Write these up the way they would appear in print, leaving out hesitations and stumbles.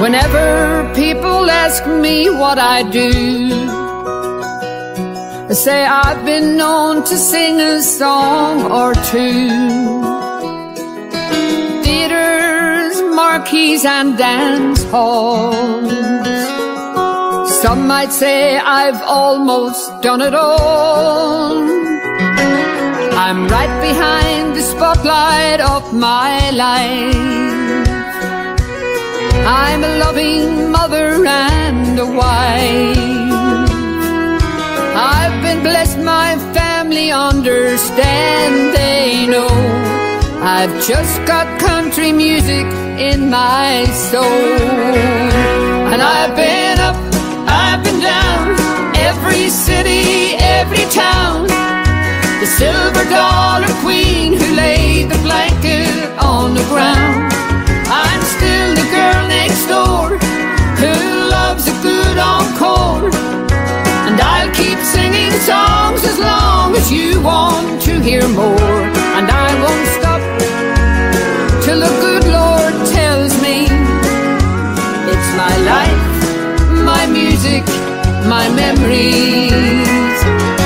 Whenever people ask me what I do, I say I've been known to sing a song or two. Theaters, marquees and dance halls. Some might say I've almost done it all. I'm right behind the spotlight of my life. I'm a loving mother and a wife. I've been blessed, my family understand, they know I've just got country music in my soul. And I've been up, I've been down, every city, every town. The silver dollar queen who laid the blanket on the ground. I'm still the girl next door who loves a good encore. And I'll keep singing songs as long as you want to hear more. And I won't stop till the good Lord tells me it's my life, my music, my memories.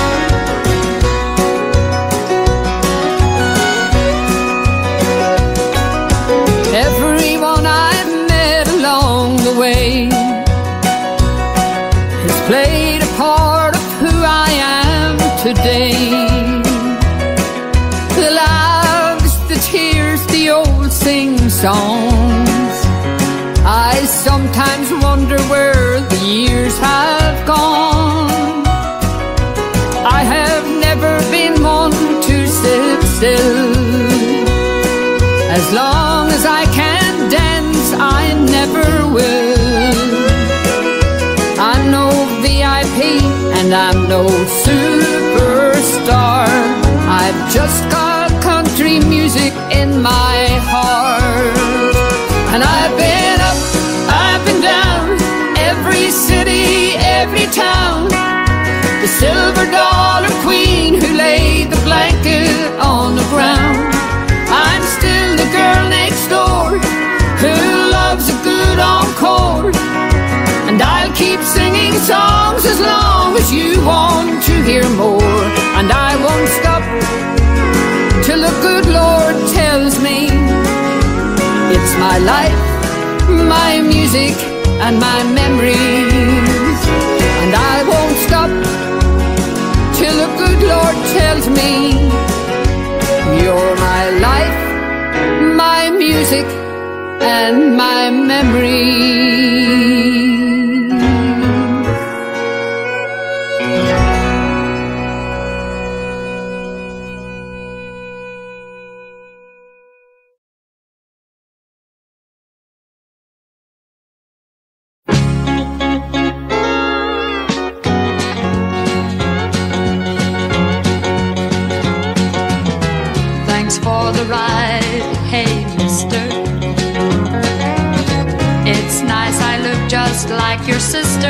Everyone I've met along the way has played a part of who I am today. The laughs, the tears, the old sing-songs. I sometimes wonder where the years have gone. I have never been one to sit still. As long as I can dance, I never will. I'm no VIP and I'm no superstar. I've just got country music in my heart. And I've been up, I've been down, every city, every town. The silver dollar queen who laid the blanket on the ground. I'm still the girl next door who loves a good encore. And I'll keep singing songs as long as you want to hear more. And I won't stop till the good Lord tells me it's my life, my music and my memories. And I won't stop till the good Lord tells me you're my life, my music, and my memories. Thanks for the ride, hey mister. It's nice I look just like your sister.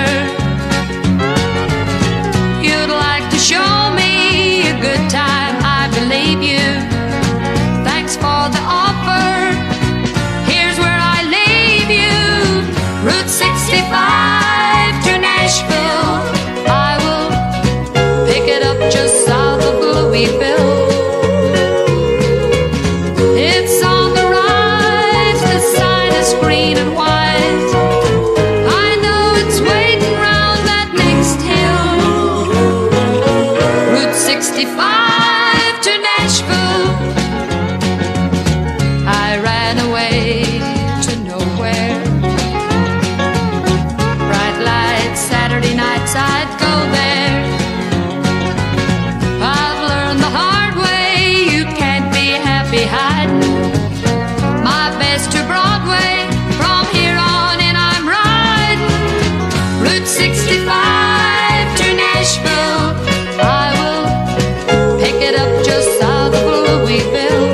You'd like to show me a good time, I believe you. Thanks for the offer, here's where I leave you. Route 65 to Nashville, I will pick it up just south of Louisville. Green and white, I know it's waiting round that next hill. Route 65 to Nashville, I ran away to nowhere. Bright lights, Saturday nights, I'd go there. I've learned the hard way, you can't be happy hiding. My best to Broadway, from here on in I'm riding. Route 65 to Nashville, I will pick it up just south of Louisville.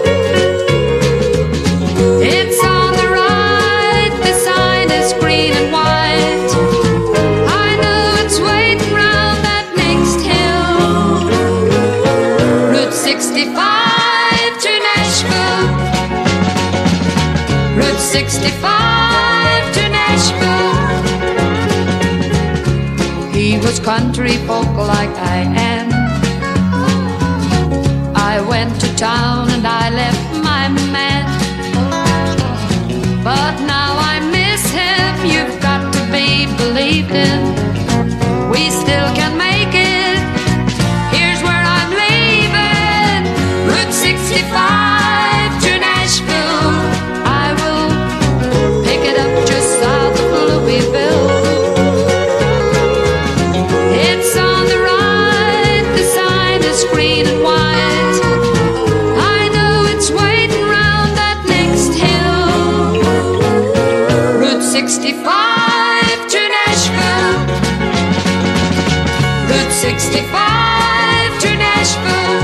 It's on the right, the sign is green and white. I know it's waiting round that next hill. Route 65 to Nashville, Route 65 to Nashville. country folk like I am. I went to town and I left my man, but now I miss him. You've got to be believed in. We still can make it. Here's where I'm leaving, Route 65 to Nashville. I will pick it up just south of Louisville. It's on the right, the sign is green and white. I know it's waiting round that next hill. Route 65 to Nashville. Route 65 to Nashville.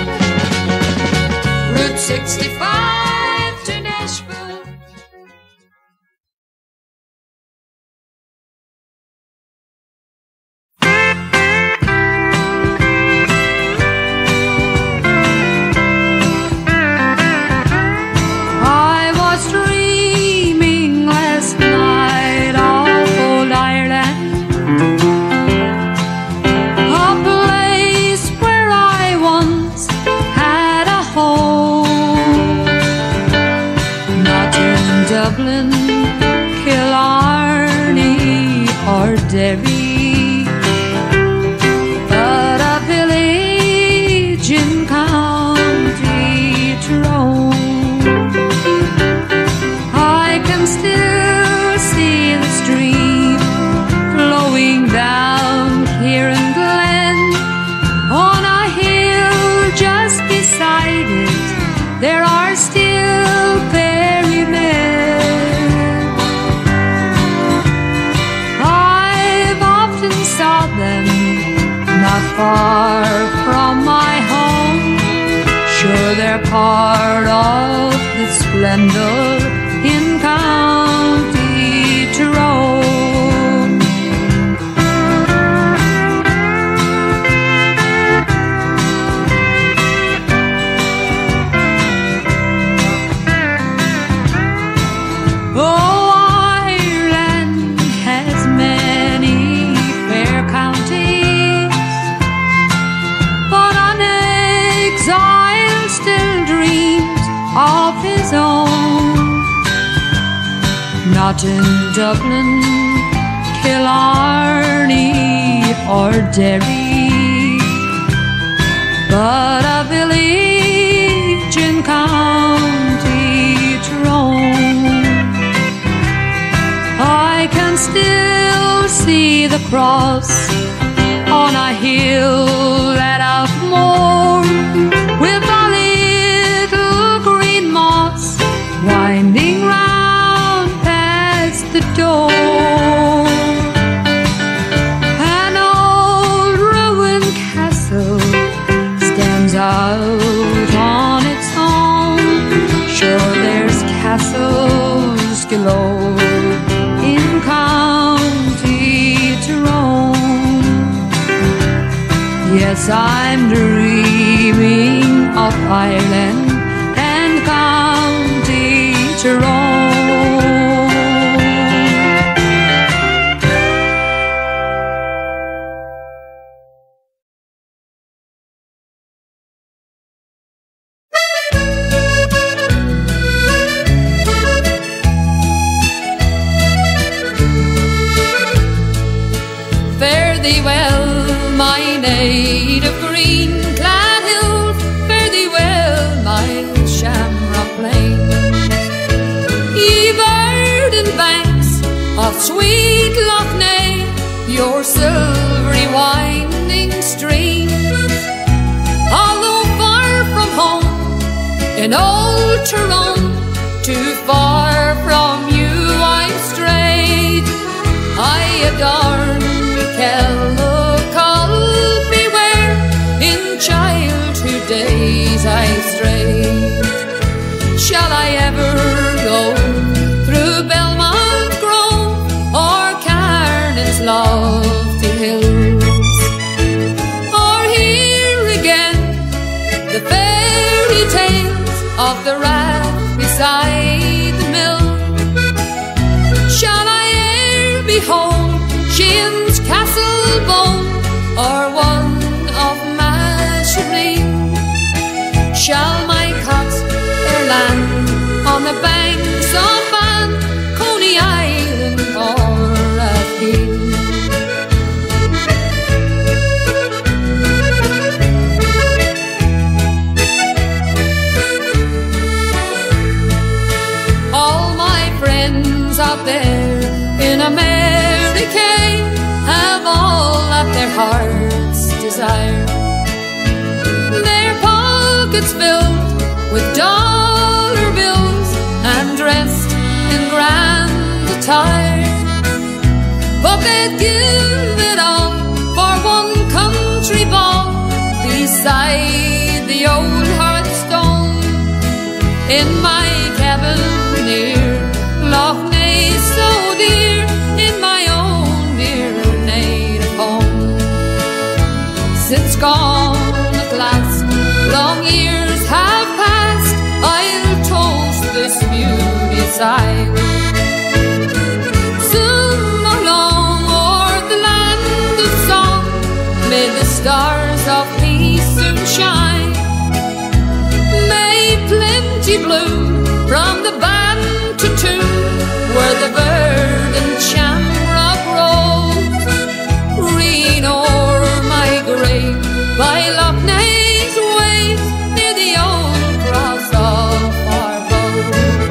Route 65 to Nashville. I was dreaming last night of old Ireland, a place where I once had a home. Not in Dublin, Killarney or Derry, but a village in County Tyrone. I can still see the stream flowing down Kieran Glen. On a hill just beside it, there are still ferrymen. I've often saw them not far from my home. Sure, they're part of the splendor in County Tyrone. Oh, Ireland has many fair counties, but an exile still dreams of his own. Not in Dublin, Killarney or Derry, but a village in County Tyrone. I can still see the cross on a hill at Ardboe, with a little green moss winding round past the door. An old ruined castle stands out on its own. Sure, there's castles galore in County Tyrone. Yes, I'm dreaming of Ireland and County Tyrone. Fare thee well, my native green clad hills, fare thee well, my shamrock plain. Ye verdant banks of sweet Loch Ness, your silvery winding streams. Although far from home in old Tyrone, too far from you I've strayed. I adorn Kellocal, beware, in childhood days I strayed. Shall I ever go through Belmont Grove or Carnan's lofty hills, or hear again the fairy tales of the rat beside the mill? Shall I e'er behold pockets filled with dollar bills and dressed in grand attire. But they'd give it all for one country ball beside the old hearthstone in my cabin near Loch Ness, so dear, in my own dear native home. Since gone at last, long years have passed, I'll toast this beauteous isle. Soon along o'er the land of song, may the stars of peace soon shine. May plenty bloom from the Bantu, where the verdant shamrock grows. Green o'er my grave by Loch Ness waves, near the old cross of Ardboe.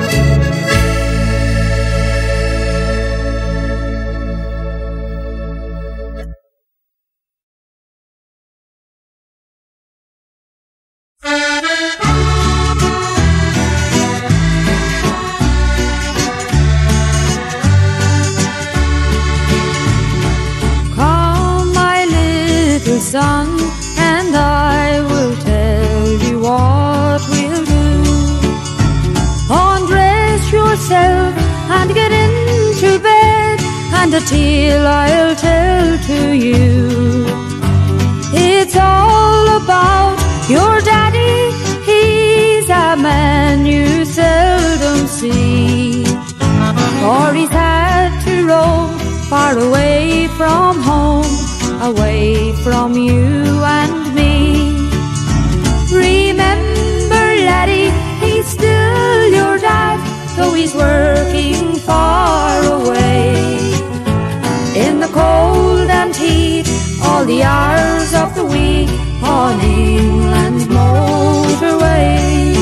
Come, my little son, and I will tell you what we'll do. Undress yourself and get into bed, and a tale I'll tell to you. It's all about your daddy. He's a man you seldom see, for he's had to roam far away from home, away from you and me. Remember, laddie, he's still your dad, though he's working far away. In the cold and heat, all the hours of the week, on England's motorway.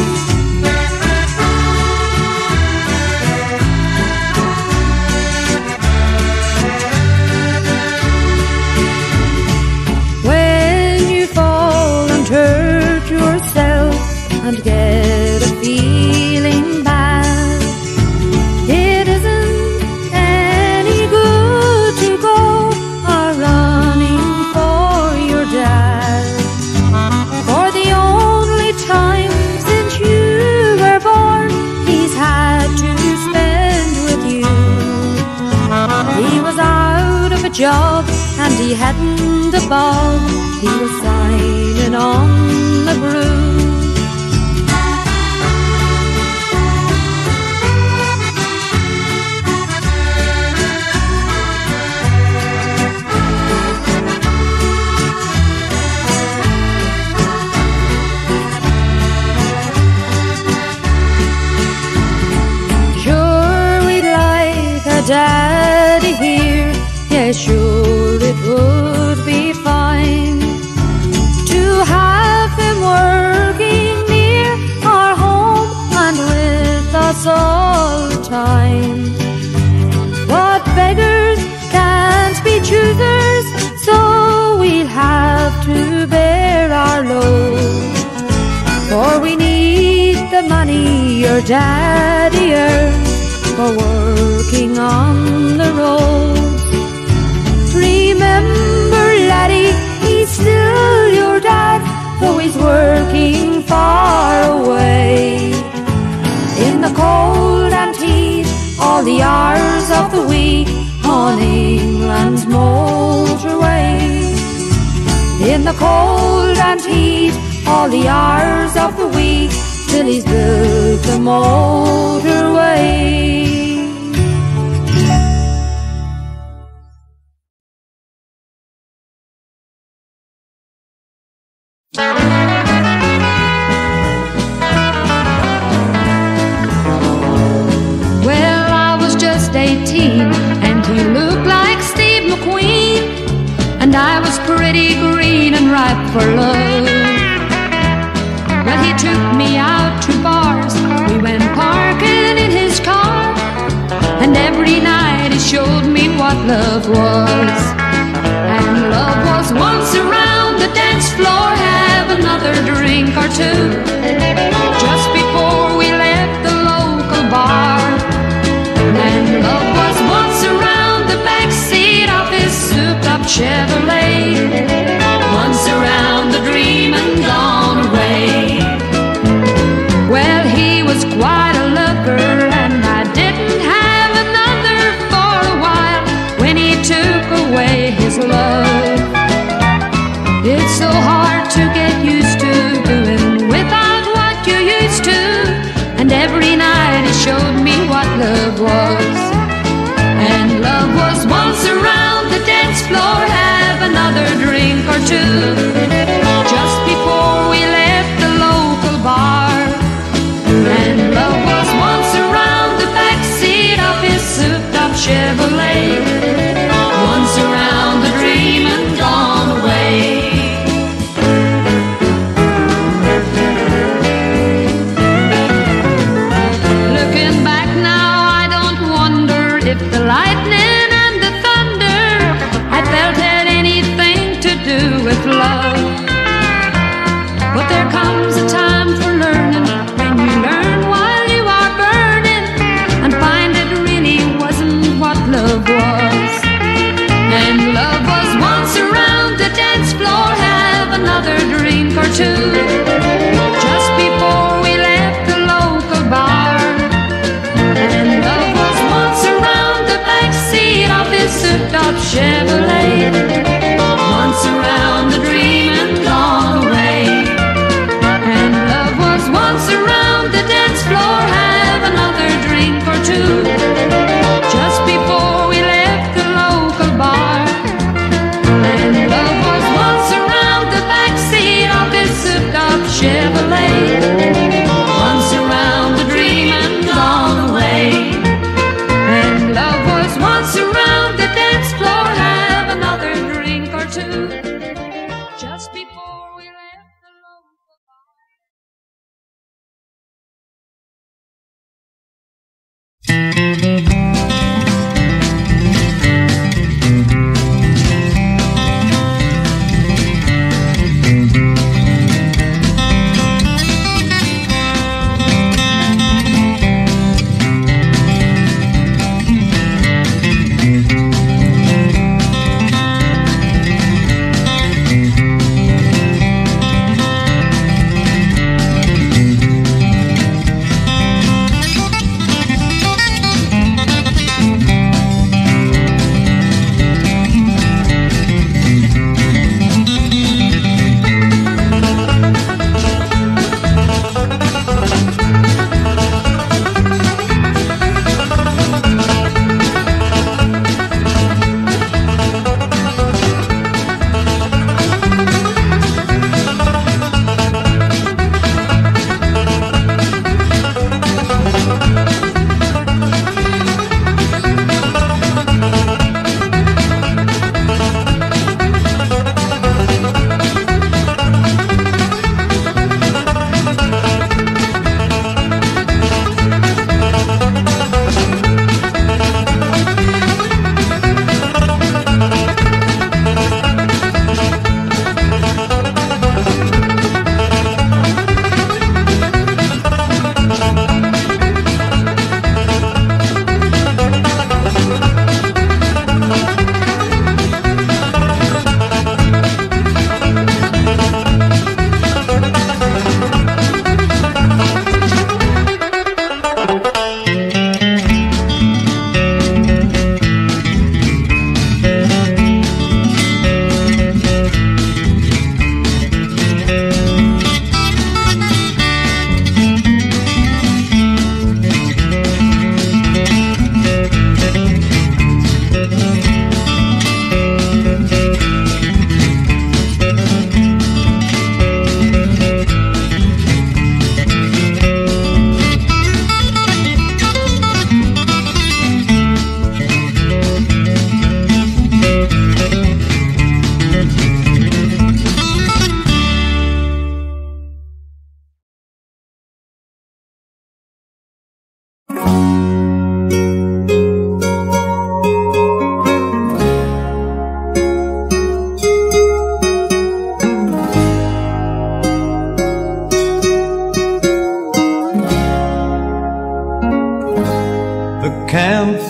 And get a feeling bad, it isn't any good to go a-running for your dad. For the only time since you were born he's had to spend with you. He was out of a job and he hadn't a bob, he was signing on the brew. Daddy here, yeah, sure it would be fine to have him working near our home and with us all the time. But beggars can't be choosers, so we'll have to bear our load. For we need the money your daddy earns for working on the road. Remember, laddie, he's still your dad, though he's working far away. In the cold and heat, all the hours of the week, on England's motorway. In the cold and heat, all the hours of the week, till he's built the motorway. Well, I was just 18 and he looked like Steve McQueen, and I was pretty green and ripe for love. Well, he took me out to bars, we went parking in his car, and every night he showed me what love was. And love was once around the dance floor, have another drink, drink or two just before we left the local bar. And love was once around the back seat of his souped-up Chevrolet, once around the dream and gone away. Well, he was quite a lover, and I didn't have another for a while when he took away his love. It's so hard to get used to doing without what you used to, and every night he showed me what love was. And love was once around the dance floor, have another drink or two just before we left the local bar. And love was once around the back seat of his souped-up Chevrolet, once around the dream and gone away. Looking back now, I don't wonder if the lightning and the thunder I felt had anything to do with love. But there comes a time for learning, when you learn while you are burning and find it really wasn't what love was. And love was once around the dance floor, have another drink or two just before we left the local bar. And love was once around the back seat of his souped-up Chevrolet, once around the dream and gone away. And love was once around the dance floor, have another drink or two just before we left the local bar. And love was once around the back seat of his souped-up Chevrolet, once around the dream and gone away. And love was once around the dance floor, have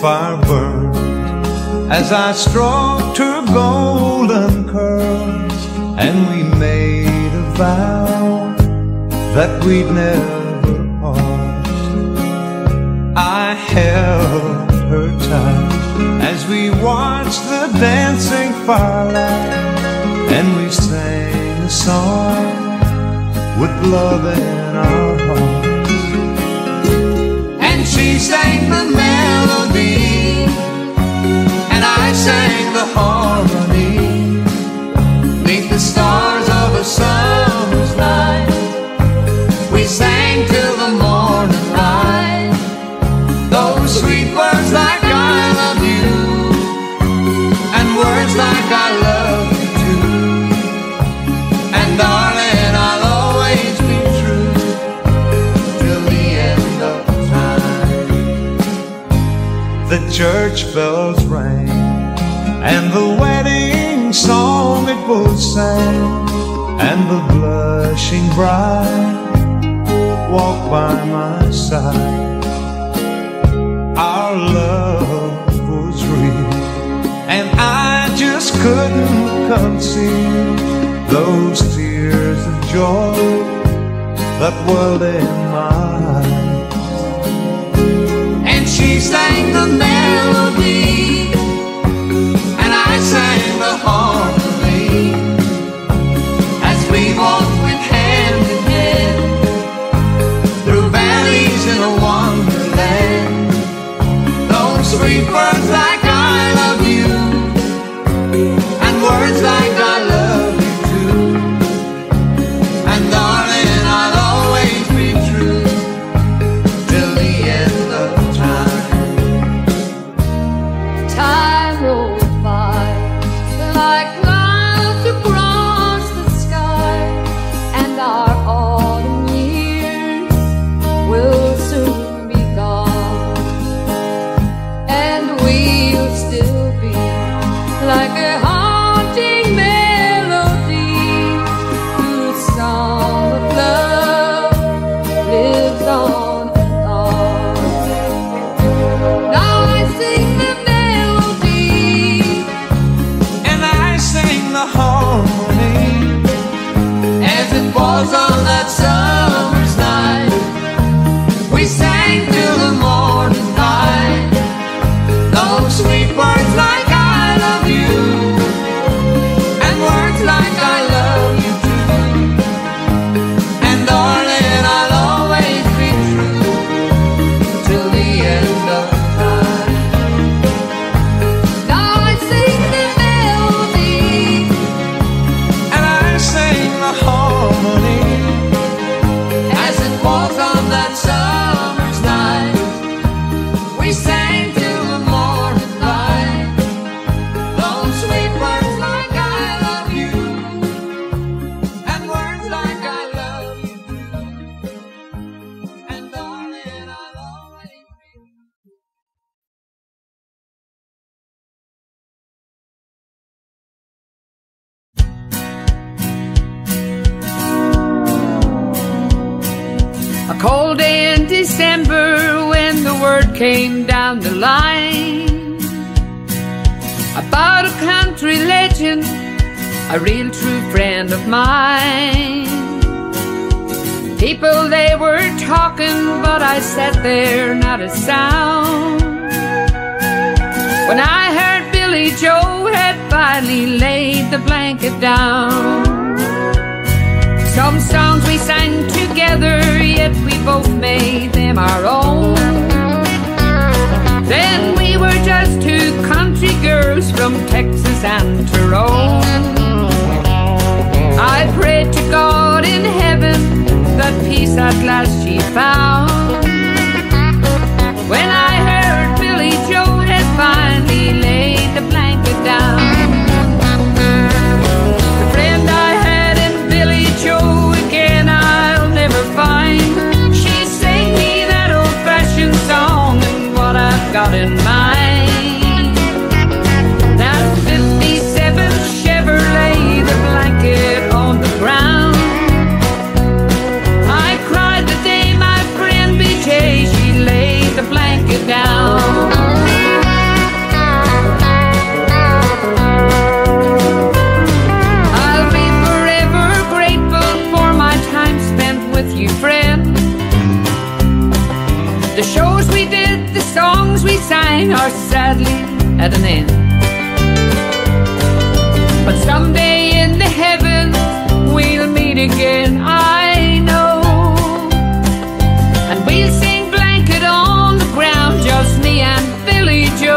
fire burned as I stroked her golden curls, and we made a vow that we'd never part. I held her tight as we watched the dancing firelight, and we sang a song with love in our hearts. And she sang the melody, and I sang the harmony, 'neath the stars of a summer's night. We sang till the morning light, those sweet words like I love you, and words like I love you too. And darling, I'll always be true till the end of time. The church bells rang, and the wedding song it was sang, and the blushing bride walked by my side. Our love was real, and I just couldn't conceal those tears of joy that welled in my eyes. And she sang the melody, and I sang the harmony, as we walked with hand in hand through valleys in a wonderland. Those sweet words like I love you, and words like I love you too. And darling, I'll always be true till the end of time. Time rolls by like clouds across the sky, and our autumn years will soon be gone, and we'll still be like a haunting melody whose song of love lives on and on. Now I sing the melody, And I sang the harmony as it was on that summer's night. we sang till the morning light. Those sweet words like I love you, and words like I love you too. And darling, I'll always be true till the end of time. Now I sing the melody, And I sang the harmony as it was on that summer's night. We sang till the morning light. Those sweet words like I love you, and words like I love you too. And darling, I'll always be. A cold day in December when the word came down the line about a country legend, a real true friend of mine. People, they were talking, but I sat there, not a sound. When I heard Billie Jo had finally laid the blanket down. Some songs we sang together, yet we both made them our own. Then we were just two country girls from Texas and Tyrone. I prayed to God in heaven that peace at last she found. When I heard Billie Jo had finally laid the blanket down. The friend I had in Billie Jo again I'll never find. She sang me that old-fashioned song and what I've got in mind. That 57 Chevrolet, the blanket on the ground. I cried the day my friend are sadly at an end. But someday in the heavens we'll meet again, I know. And we'll sing Blanket on the Ground, just me and Billie Jo.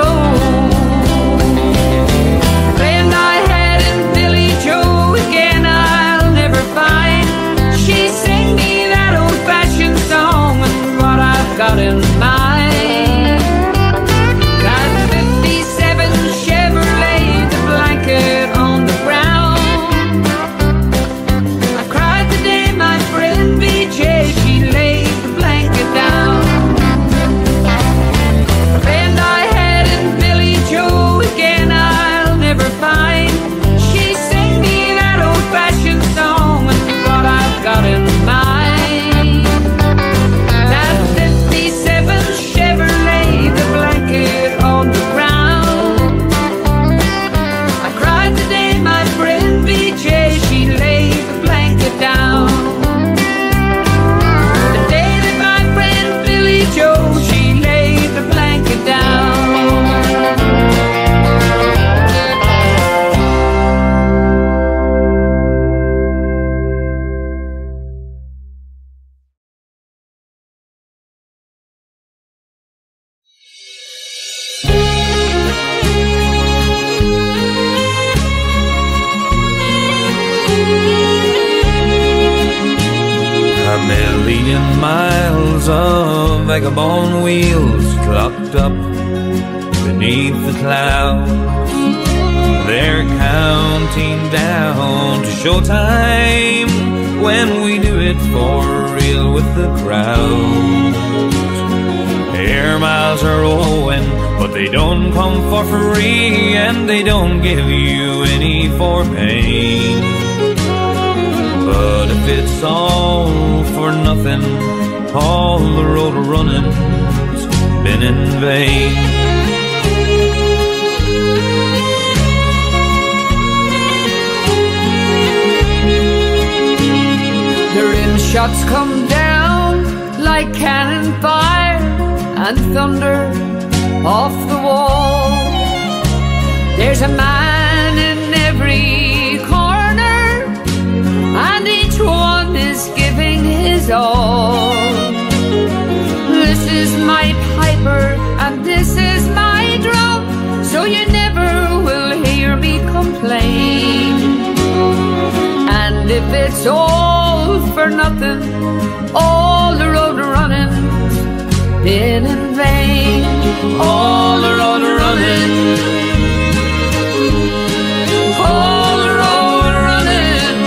The friend I had in Billie Jo again I'll never find. She sang me that old-fashioned song and what I've got in mind. That 57 Chevrolet, the blanket on the ground. I cried the day my friend BJ, she laid the blanket down. The friend I had in Billie Jo again I'll never find. She sang me that old-fashioned song and what I've got in mind. That 57 Chevrolet, the blanket on the ground. I cried the day my friend BJ, she laid the blanket down. The day that my friend Billie Jo, she laid the blanket down. A million miles of vagabond wheels clocked up beneath the clouds. They're counting down to showtime when we do it for real with the crowds. Air miles are owing, but they don't come for free, and they don't give you any for pain. But if it's all for nothing, all the road running's been in vain. The rim shots come down like cannon fire and thunder off the wall. There's a man in every corner, and each one is giving his all. This is my piper and this is my drum, so you never will hear me complain. And if it's all for nothing, all the road running's been in vain. All the road running, all the road running.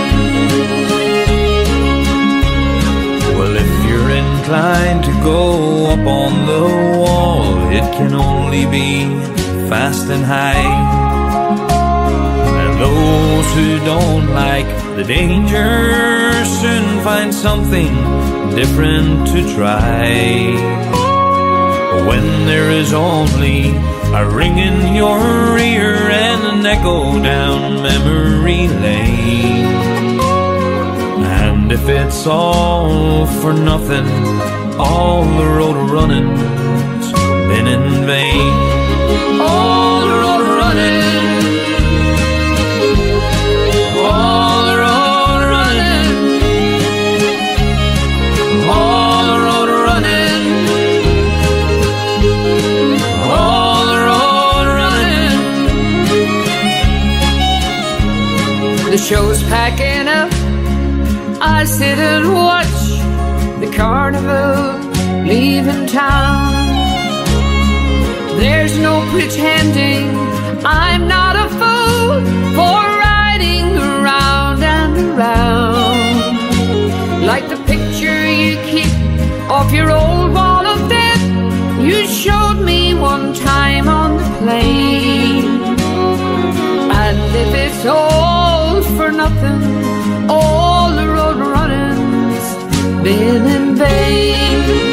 Well, if you're inclined to go up on the wall, it can only be fast and high. And those who don't like the danger soon find something different to try. When there is only a ring in your ear and an echo down memory lane. And if it's all for nothing, all the road running's been in vain. All the road running, all the road running, all the road running, all the road running. The show's packing up, I sit and watch the carnival leaving town. There's no pretending I'm not a fool for riding around and around. Like the picture you keep of your old wall of death you showed me one time on the plane. And if it's all for nothing, all the road running's been in vain.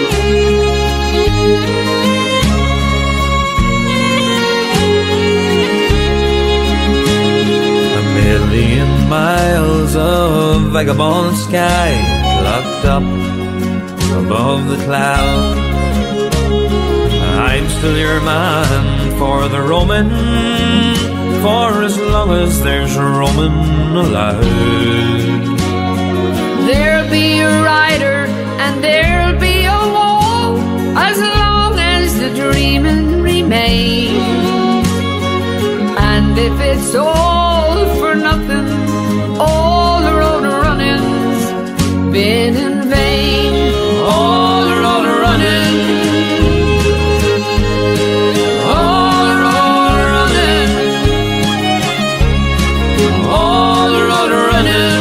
Million miles of vagabond sky locked up above the clouds. I'm still your man for the roaming, for as long as there's roaming allowed. There'll be a rider and there'll be a wall, as long as the dreaming remains. And if it's all for nothing, all the road running's been in vain. All the road running, all the road running, all the road running,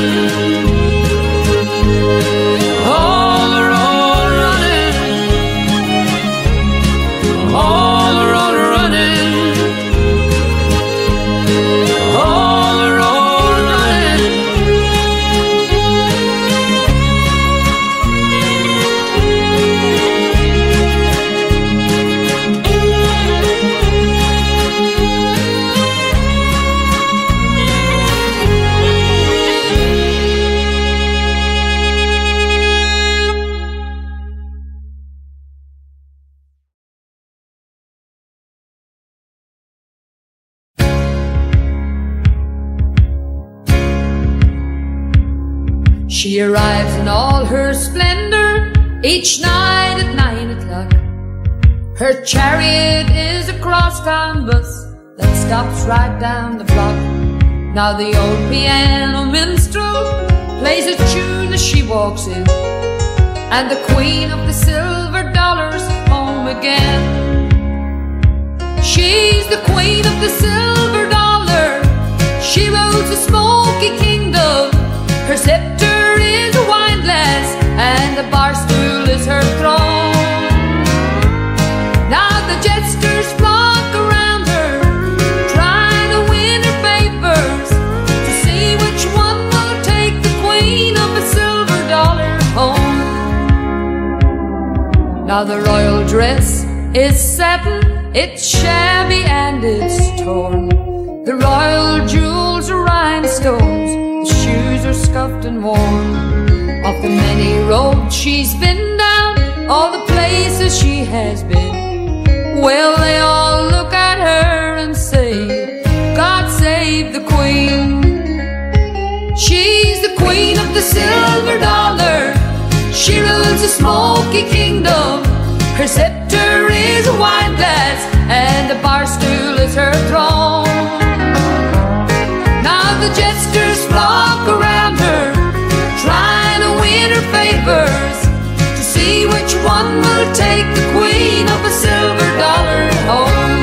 all the road running, all the road running, all the road running. She arrives in all her splendor each night at 9 o'clock. Her chariot is a crosstown bus that stops right down the block. Now the old piano minstrel plays a tune as she walks in, and the queen of the silver dollar's home again. She's the queen of the silver dollar. She rules a smoky kingdom. Her scepter is a wine glass, and the bar stool is her throne. Now the jesters flock around her, trying to win her favors, to see which one will take the queen of the silver dollar home. Now the royal dress is satin, it's shabby and it's torn. The royal jewels are rhinestones, the shoes are scuffed and worn. Of the many roads she's been down, all the places she has been, well, they all look at her and say, God save the queen. She's the queen of the silver dollar. She rules a smoky kingdom. Her scepter is a wine glass, and the bar stool is her throne. Now the jesters flock around her, trying to win her favors, to see which one will take the queen of a silver dollar home.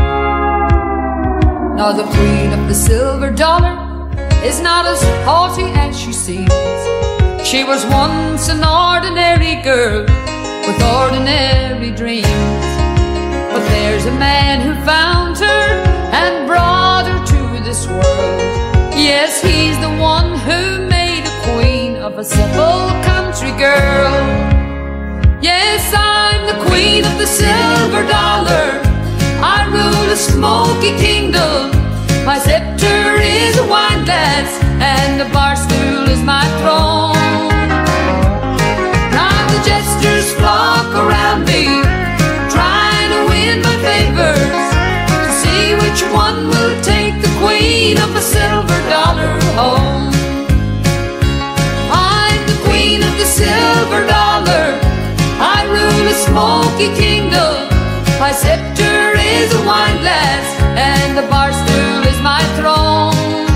Now the queen of the silver dollar is not as haughty as she seems. She was once an ordinary girl with ordinary dreams, but there's a man who found her and brought her to this world. Yes, he's the one who made a queen of a simple country girl. Yes, I'm the queen of the silver dollar. I rule a smoky kingdom. My scepter is a wine glass, and the bar stool is my throne. Now the jesters flock around me, trying to win my favors, to see which one will take the queen of a silver dollar home. I'm the queen of the silver dollar. I rule a smoky kingdom. My scepter is a wine glass, and the bar stool is my throne.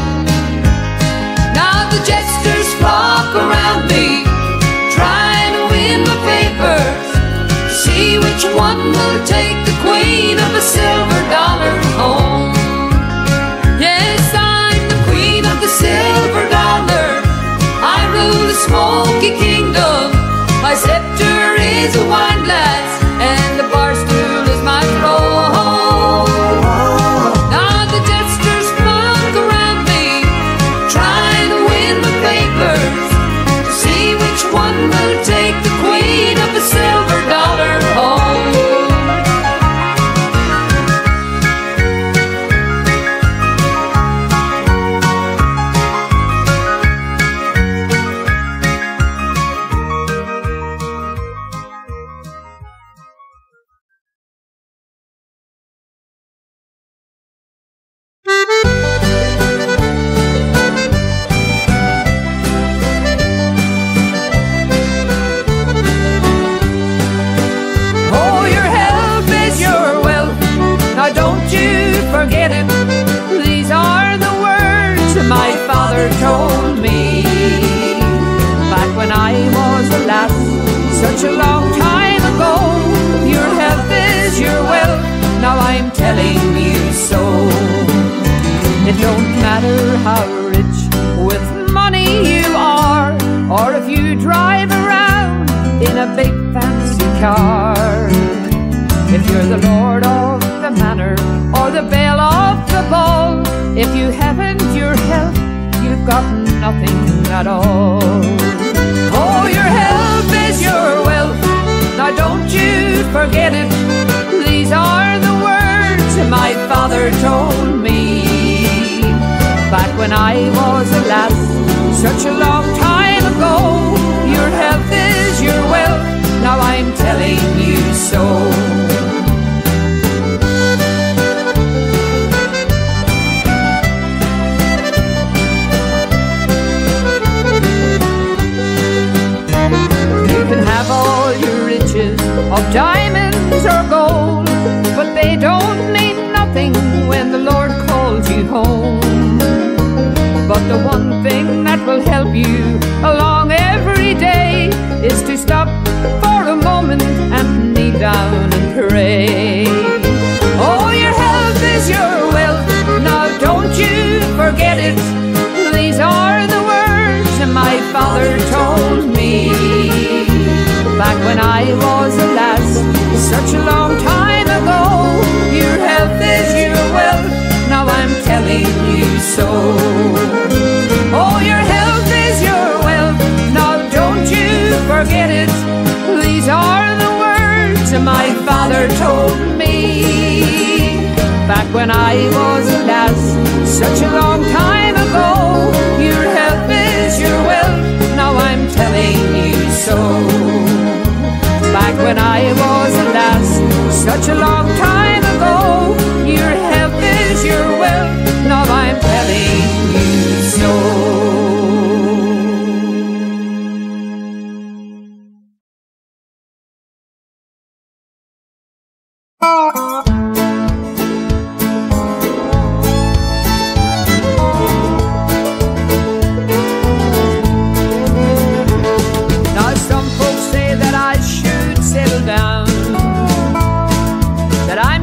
Now the jesters flock around me, trying to win my favors, to see which one will take the queen of a silver dollar home. Yes, I'm the queen of the silver dollar. I rule a smoky kingdom. My scepter is a wine glass, and the bar stool is my throne. Now the jesters flock around me, trying to win my favors, to see which one will take the queen of the silver dollar home. a long time ago. Your health is your wealth, now I'm telling you so. It don't matter how rich with money you are, or if you drive around in a big fancy car. If you're the lord of the manor or the belle of the ball, if you haven't your health, you've got nothing at all. Oh, your health is your wealth, now don't you forget it. These are the words my father told me back when I was a lass, such a long time ago. Your health is your wealth, now I'm telling you so. You can have all your riches of diamonds or gold, but they don't mean nothing when the Lord calls you home. But the one thing that will help you along every day is to stop for a moment and kneel down and pray. Oh, your health is your wealth, now don't you forget it. These are the words my father told me back when I was a lass, such a long time ago. Your health is your wealth, now I'm telling you so. Oh, your health is your wealth, now don't you forget it. These are the words my father told me back when I was a lass, such a long time ago. Your health is your wealth, now I'm telling you so. Back when I was a lass, such a long time ago. Your health is your wealth, now I'm telling you so. Now some folks say that I should settle down, that I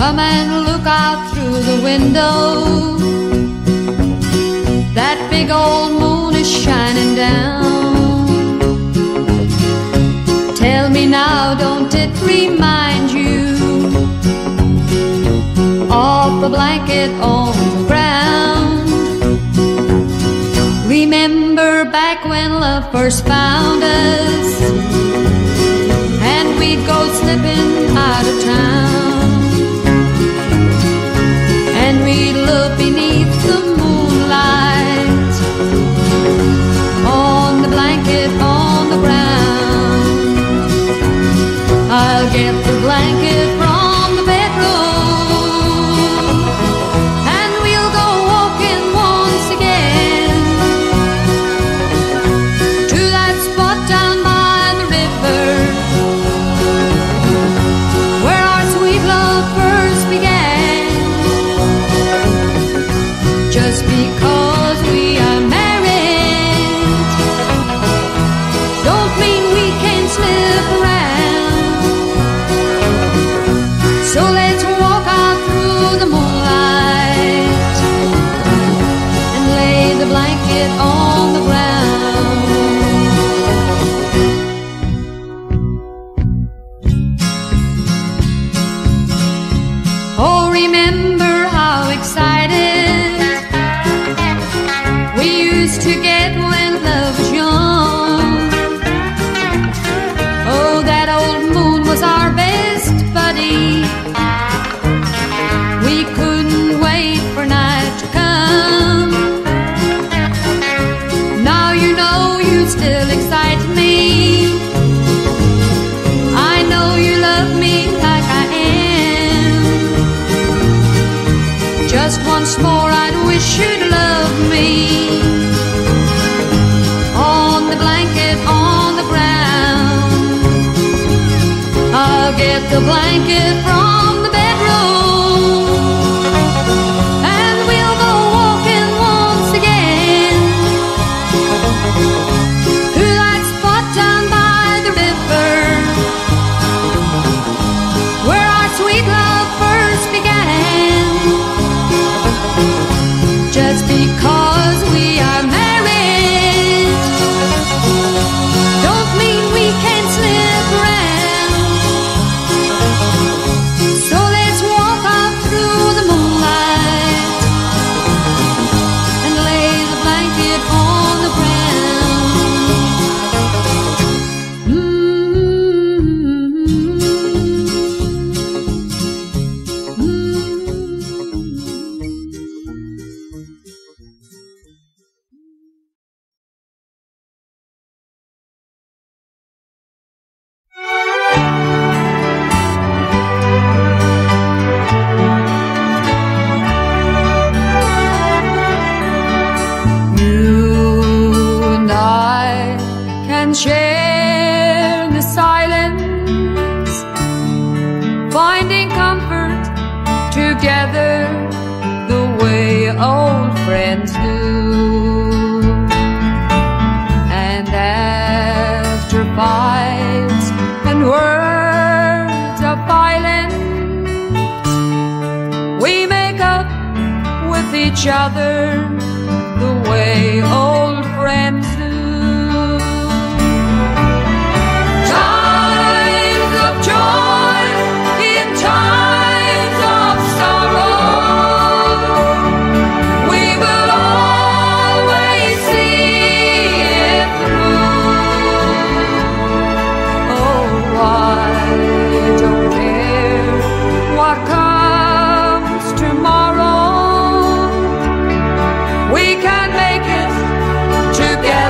Come and look out through the window. That big old moon is shining down. Tell me now, don't it remind you of the blanket on the ground? Remember back when love first found us, and we'd go slipping out of town, and we'd look beneath the moonlight on the blanket on the ground. I'll get the blanket from the bedroom, and we'll go walking once again to that spot down by the river where our sweet love first began. Just because we are married don't mean we can slip around. So let's walk out through the moonlight and lay the blanket on the ground. Oh, remember how excited we used to get when love was young. Oh, that old moon was our best buddy. We couldn't wait for night to come. Now you know you still excite me. I know you love me like I am. Just once more I'd wish you'd love me on the blanket on the ground. I'll get the blanket from the bedroom, and we'll go walking once again to that spot down by the river where our sweet love first began. Just because we are married don't mean we can slip around. So let's walk out through the moonlight and lay the blanket on the You and I can share the silence, finding comfort together the way old friends do. And after fights and words of violence, we make up with each other the way old friends do. Times of joy in times of sorrow, we will always see it through. Oh, I don't care what comes tomorrow. We can make it together.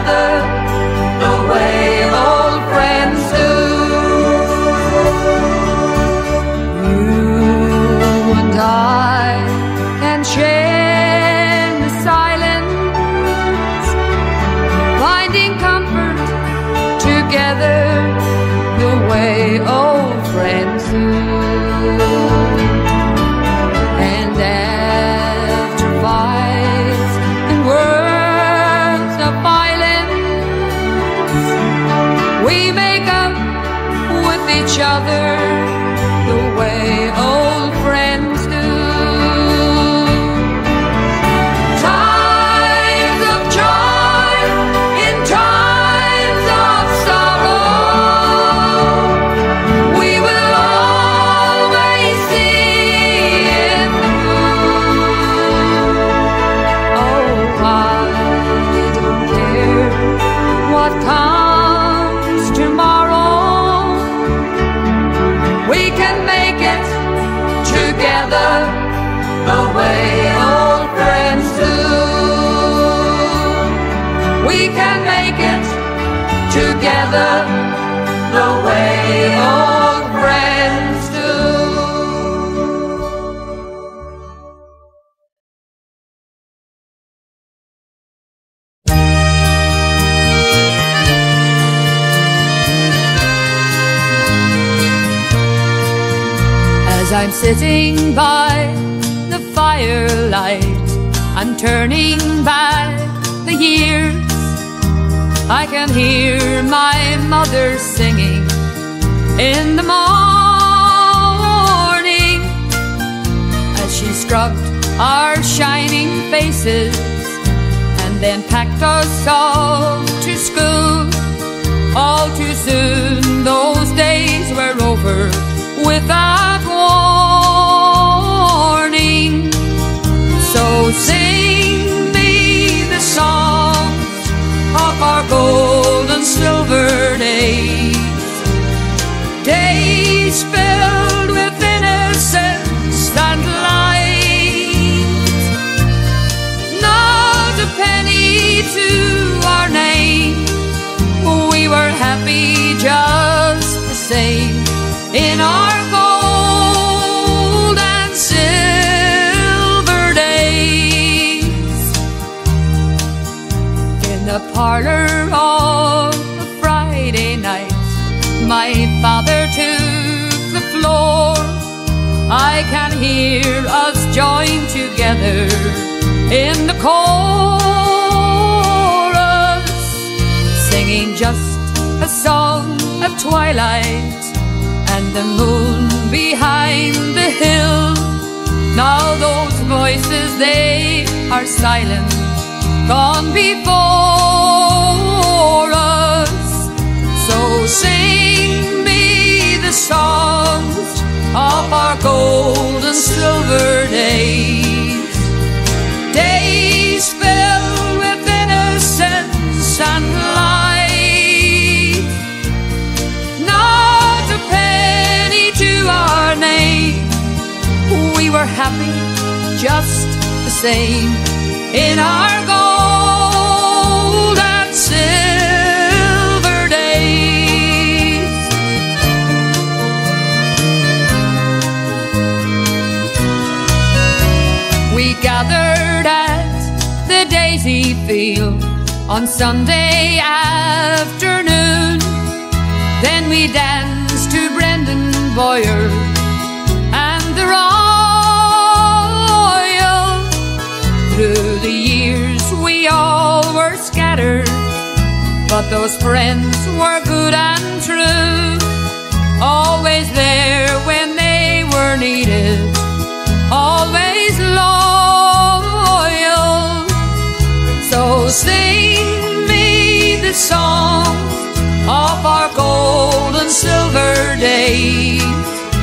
together the way old friends do. We can make it together the way old friends do. As I'm sitting by the firelight, I'm turning back the years. I can hear my mother singing in the morning as she scrubbed our shining faces and then packed us all to school. All too soon those days were over without warning. So sing me the songs of our gold and silver days, days filled with innocence and light. Not a penny to our name, we were happy just the same in our gold and silver days. In the parlor on a Friday night, my father took the floor. I can hear us join together in the chorus, singing just a song of twilight and the moon behind the hill. Now those voices, they are silent, gone before us. So sing me the songs of our gold and silver days, days filled with innocence and light. Not a penny to our name, we were happy just the same in our gold and silver days. We gathered at the daisy field on Sunday afternoon. Then we danced to Brendan Boyer and the Royal. Through the years we all were scattered, but those friends were good and true, always there when they were needed, always loyal. So sing me the song of our gold and silver days,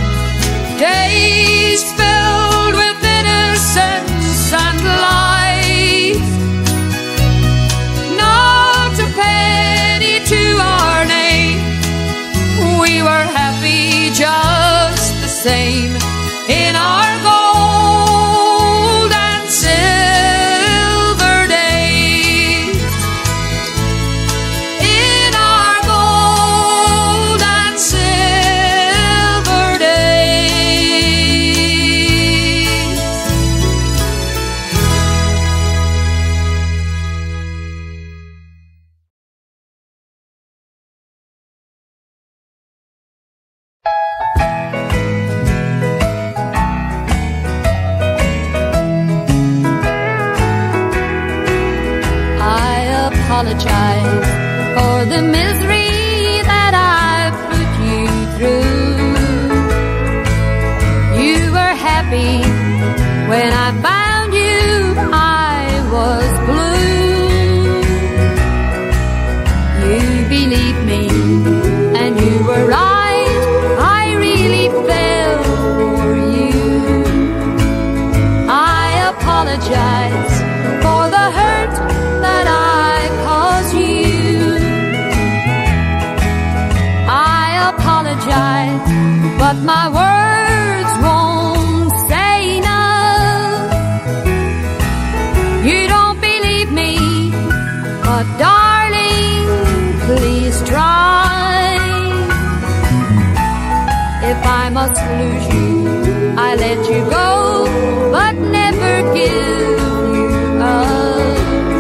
days filled with innocence and light. Not a penny to our name, we were happy just the same in our gold and silver days, in our gold and silver days. I apologize for the misery that I've put you through. You were happy when I found you, I was blue. You believed me and you were right, I really fell for you. I apologize for the hurt that I caused you. I apologize, but my words won't say let you go, but never give you up.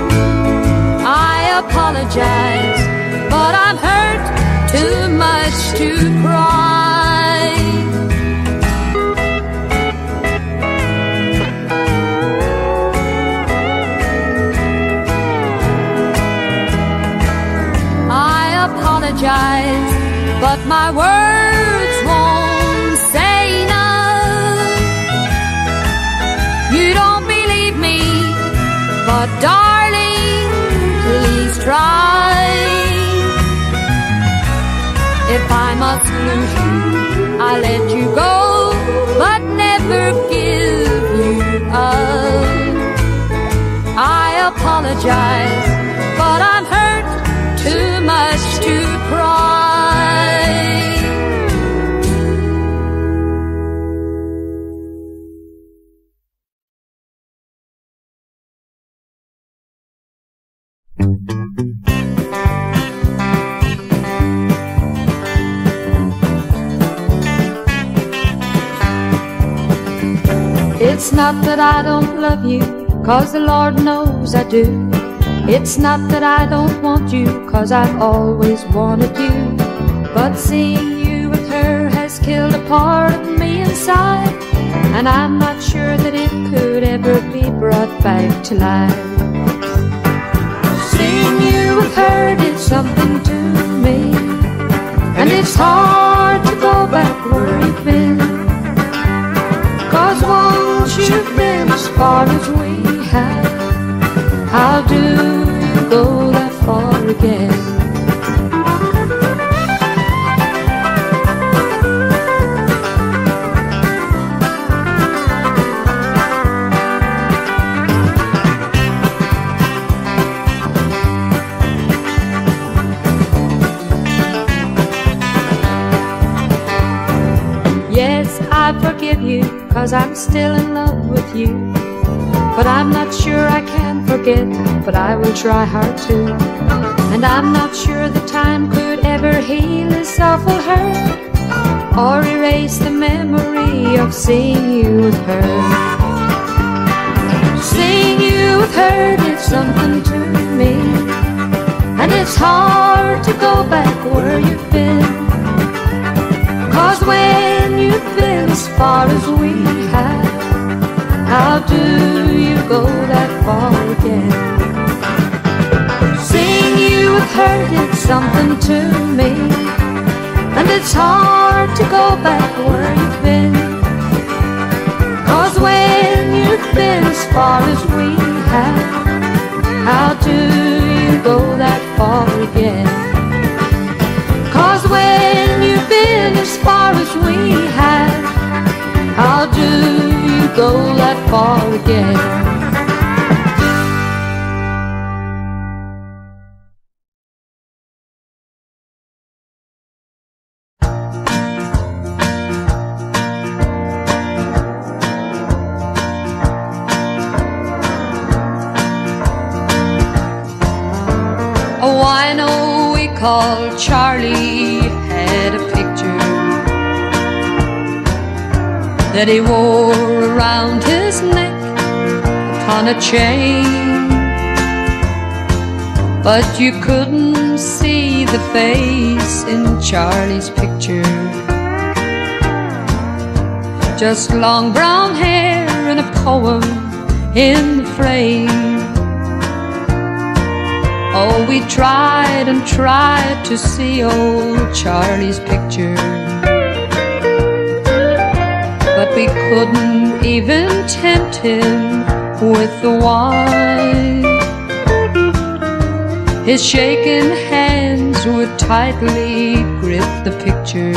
I apologize, but I'm hurt too much to cry. I apologize, but my words won't say enough. You don't believe me, but darling, please try. If I must lose you, I'll let you go, but never give you up. I apologize, but I'm hurt too much to cry. It's not that I don't love you, 'cause the Lord knows I do. It's not that I don't want you, 'cause I've always wanted you. But seeing you with her has killed a part of me inside, and I'm not sure that it could ever be brought back to life. Seeing you with her did something to me, and it's hard to go back where you've been. 'Cause once you've been as far as we have, how do you go that far again? Yes, I forgive you, 'cause I'm still in love with you. But I'm not sure I can forget, but I will try hard to. And I'm not sure the time could ever heal this awful hurt, or erase the memory of seeing you with her. Seeing you with her did something to me, and it's hard to go back where you've been. 'Cause when you've been as far as we have, how do you go that far again? Seeing you with her did something to me, and it's hard to go back where you've been. 'Cause when you've been as far as we have, how do you go that far again? 'Cause when you've been as far as we have, how do you go that far again? A wino we called Charlie had a picture that he wore around his neck upon a chain, but you couldn't see the face in Charlie's picture. Just long brown hair and a poem in the frame. Oh, we tried and tried to see old Charlie's picture, but we couldn't even tempt him with the wine. His shaking hands would tightly grip the picture,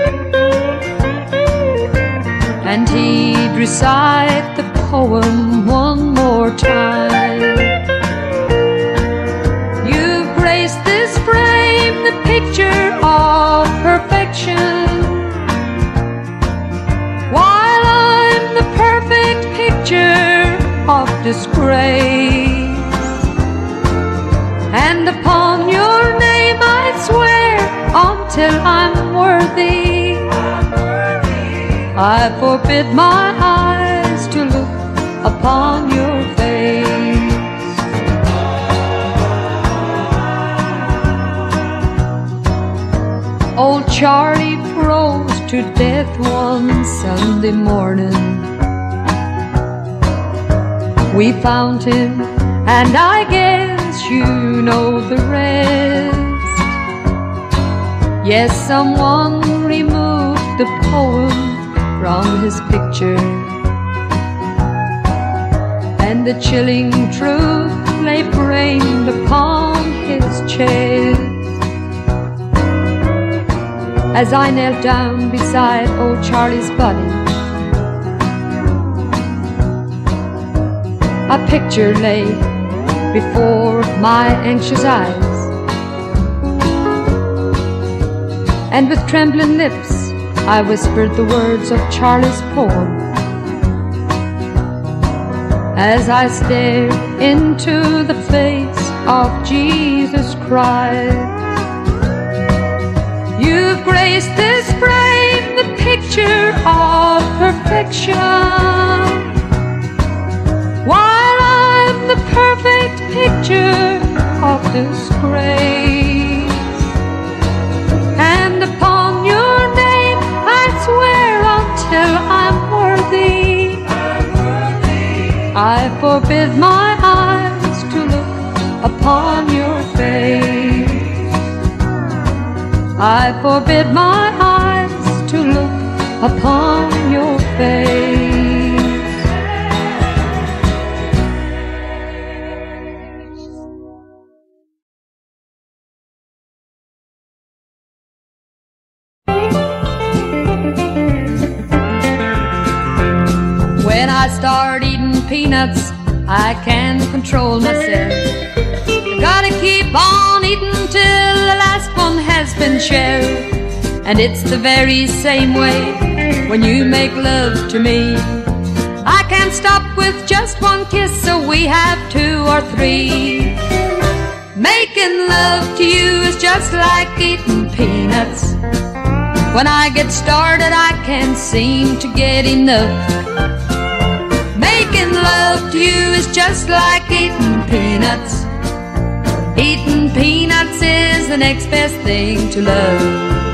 and he'd recite the poem one more time. You've graced this frame, the picture of perfection, while I'm the perfect picture of disgrace. And upon your name I'd swear until I'm worthy, I forbid my eyes to look upon your face. Old Charlie froze to death one Sunday morning. We found him, and I guess you know the rest. Yes, someone removed the poem from his picture, and the chilling truth lay framed upon his chest. As I knelt down beside old Charlie's body, a picture lay before my anxious eyes, and with trembling lips I whispered the words of Charlie's poem. As I stared into the face of Jesus Christ, you've graced this frame, the picture of perfection, while I'm the perfect picture of disgrace. And upon your name I swear until I'm worthy, I forbid my eyes to look upon your face. I forbid my eyes to look upon your face. When I start eating peanuts, I can't control myself. Gotta keep on eating till the last one has been shared. And it's the very same way when you make love to me. I can't stop with just one kiss, so we have two or three. Making love to you is just like eating peanuts. When I get started, I can't seem to get enough. Making love to you is just like eating peanuts. Eating peanuts is the next best thing to love.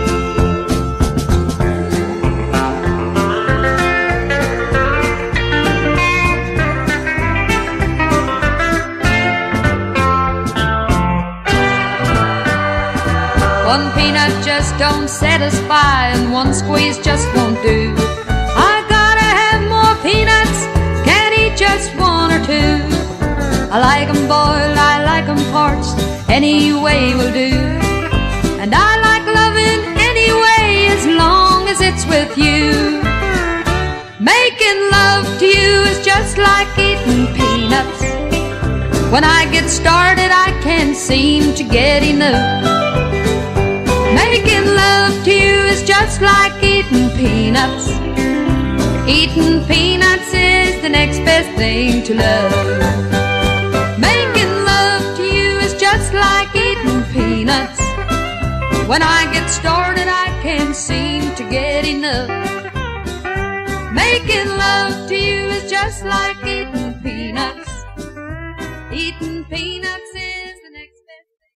One peanut just don't satisfy, and one squeeze just won't do. I gotta have more peanuts, can't eat just one or two. I like 'em boiled, I like 'em parched, any way will do. And I like loving any way as long as it's with you. Making love to you is just like eating peanuts. When I get started, I can't seem to get enough. Making love to you is just like eating peanuts. Eating peanuts is the next best thing to love. Making love to you is just like eating peanuts. When I get started, I can't seem to get enough. Making love to you is just like eating peanuts. Eating peanuts is the next best thing.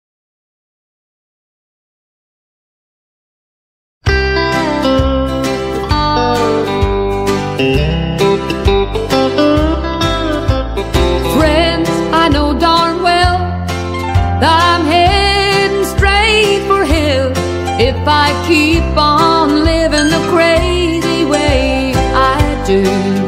Friends, I know darn well that I'm heading straight for hell if I keep on living the crazy way I do.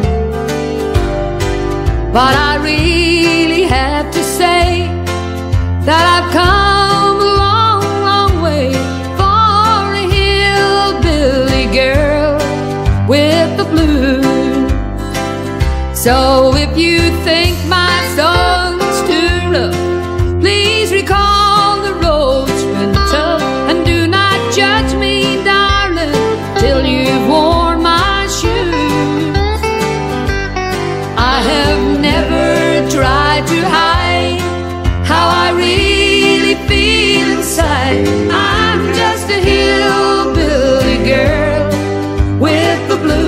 But I really have to say that I've come a long, long way for a hillbilly girl with the blues. So if you think my song's too rough, please recall the road's been tough, and do not judge me, darling, till you've worn my shoes. I have never tried to hide how I really feel inside. I'm just a hillbilly girl with the blues.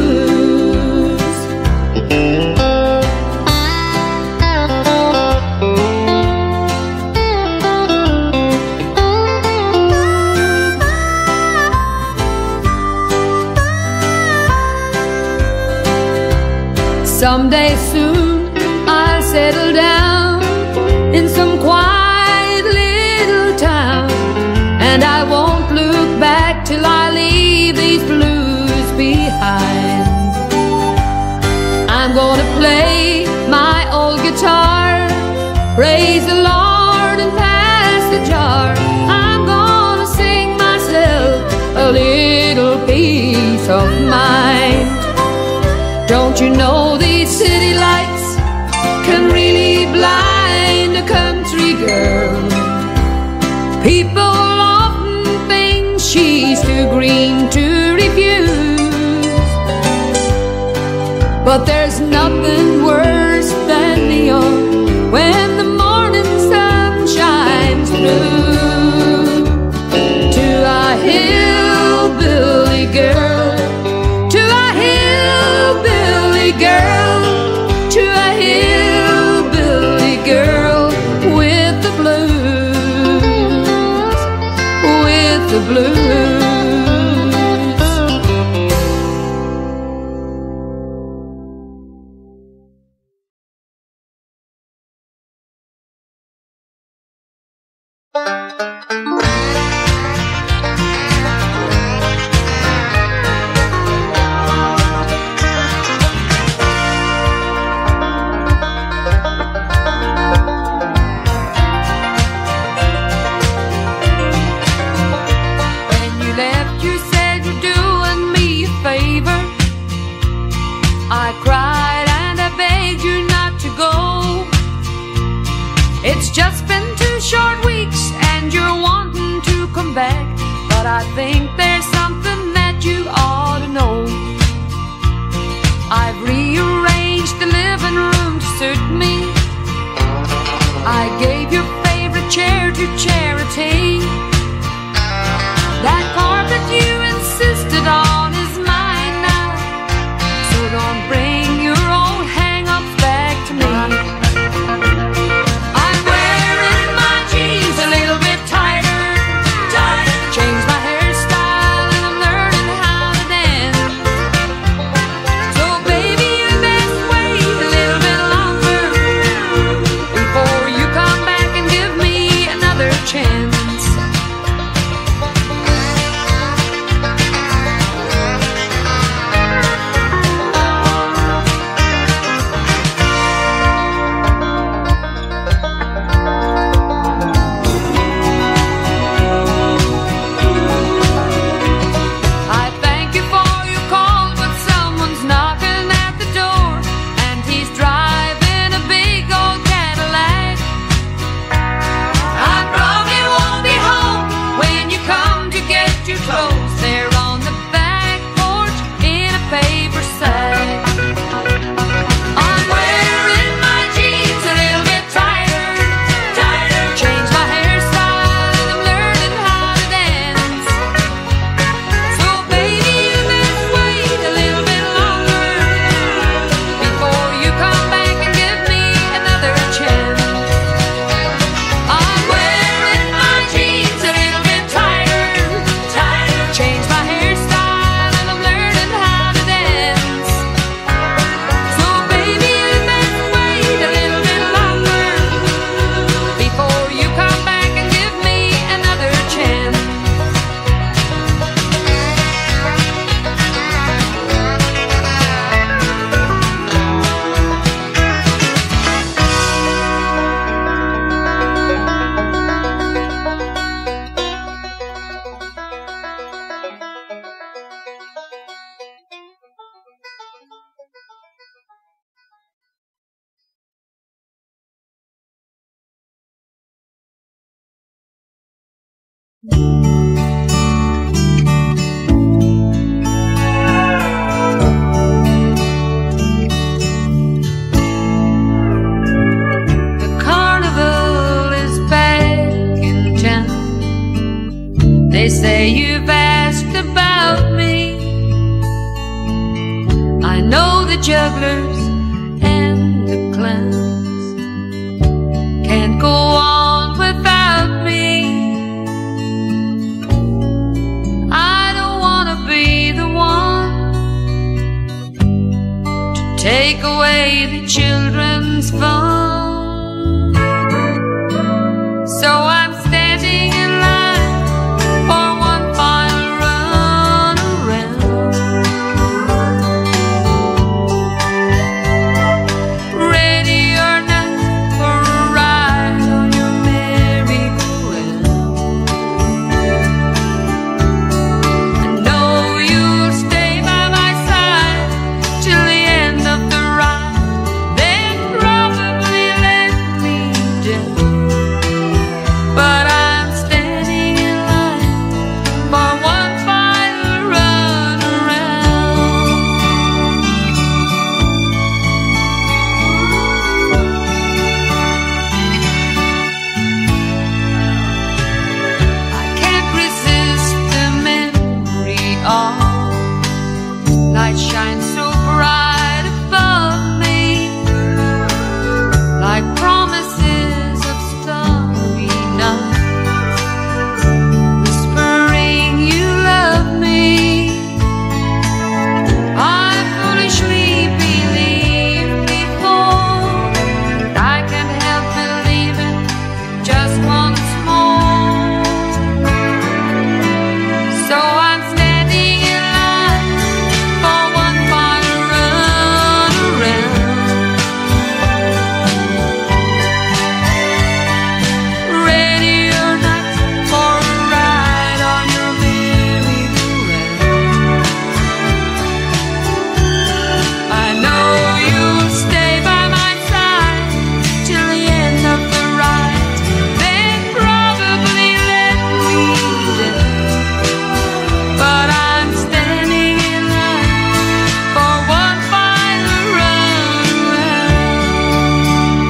someday soon I'll settle down in some quiet little town, and I won't look back till I leave these blues behind. I'm gonna play my old guitar, praise the Lord and pass the jar. I'm gonna sing myself a little peace of mind. Don't you know these city lights can really blind a country girl? People often think she's too green to refuse, but there's nothing worse than neon when the morning sun shines through. To a hillbilly girl, to a hillbilly girl, to a hillbilly girl with the blues, with the blues. They say you've asked about me. I know the jugglers and the clowns can't go on without me. I don't want to be the one to take away the children's fun. So I'm standing in line for one final run around, ready or not for a ride on your merry-go-round. I know you'll stay by my side till the end of the ride, then probably let me down. But I'm standing in line for one final run around. I can't resist the memory of light shines so bright above me, like promises of starry nights, whispering you love me. I foolishly believed before, but I can't help believing just once more. So I'm standing in line for one final run around, ready or not for a ride on your merry-go-round. I know you'll stay by my side till the end of the ride, then probably let me down. But I'm standing in line for one final run around.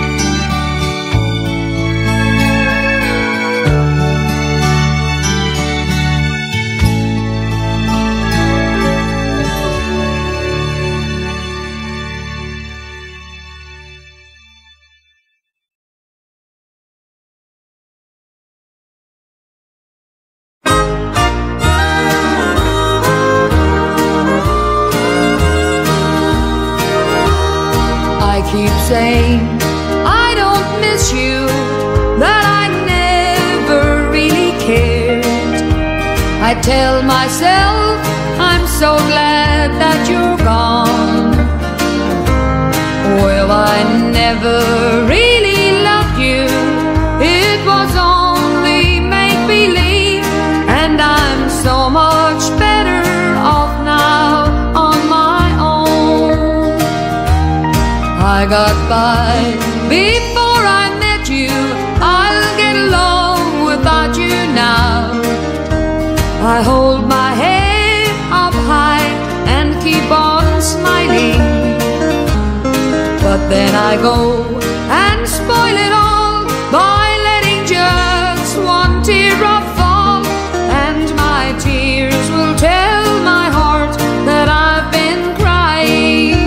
I keep saying I don't miss you, that I never really cared. I tell myself I'm so glad that you're gone. Well, I never really loved you, it was only make-believe, and I'm so much better off now on my own. I got by before I met you, I'll get along without you now. I hold my head up high and keep on smiling, but then I go and spoil it all by letting just one teardrop fall, and my tears will tell my heart that I've been crying.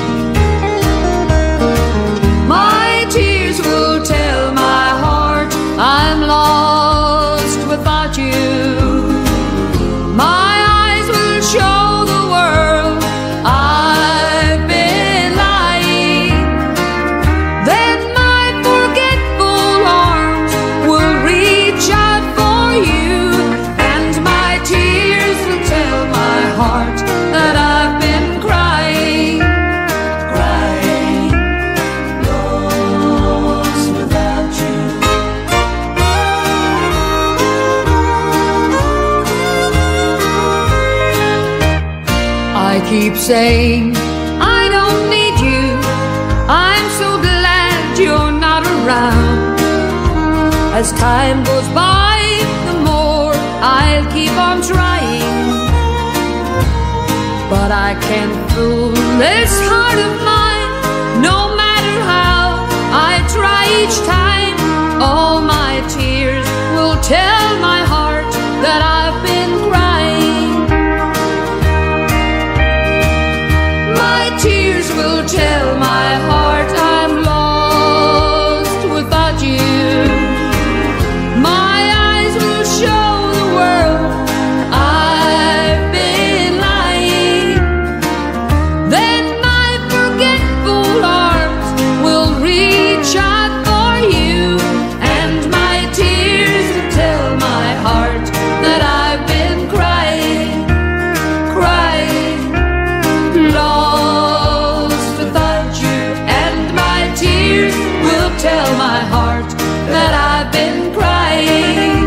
My tears will tell my heart I'm lost without you. My eyes will show the world I've been lying. Then my forgetful arms will reach out for you, and my tears will tell my heart that I've been crying, crying, lost without you. I keep saying I don't need you, I'm so glad you're not around. As time goes by, the more I'll keep on trying, but I can't fool this heart of mine, no matter how I try each time. All my tears will tell my heart that I've been crying. My tears will tell my heart I'm lost without you. My eyes will show the world I've been lying. Then my forget tell my heart that I've been crying.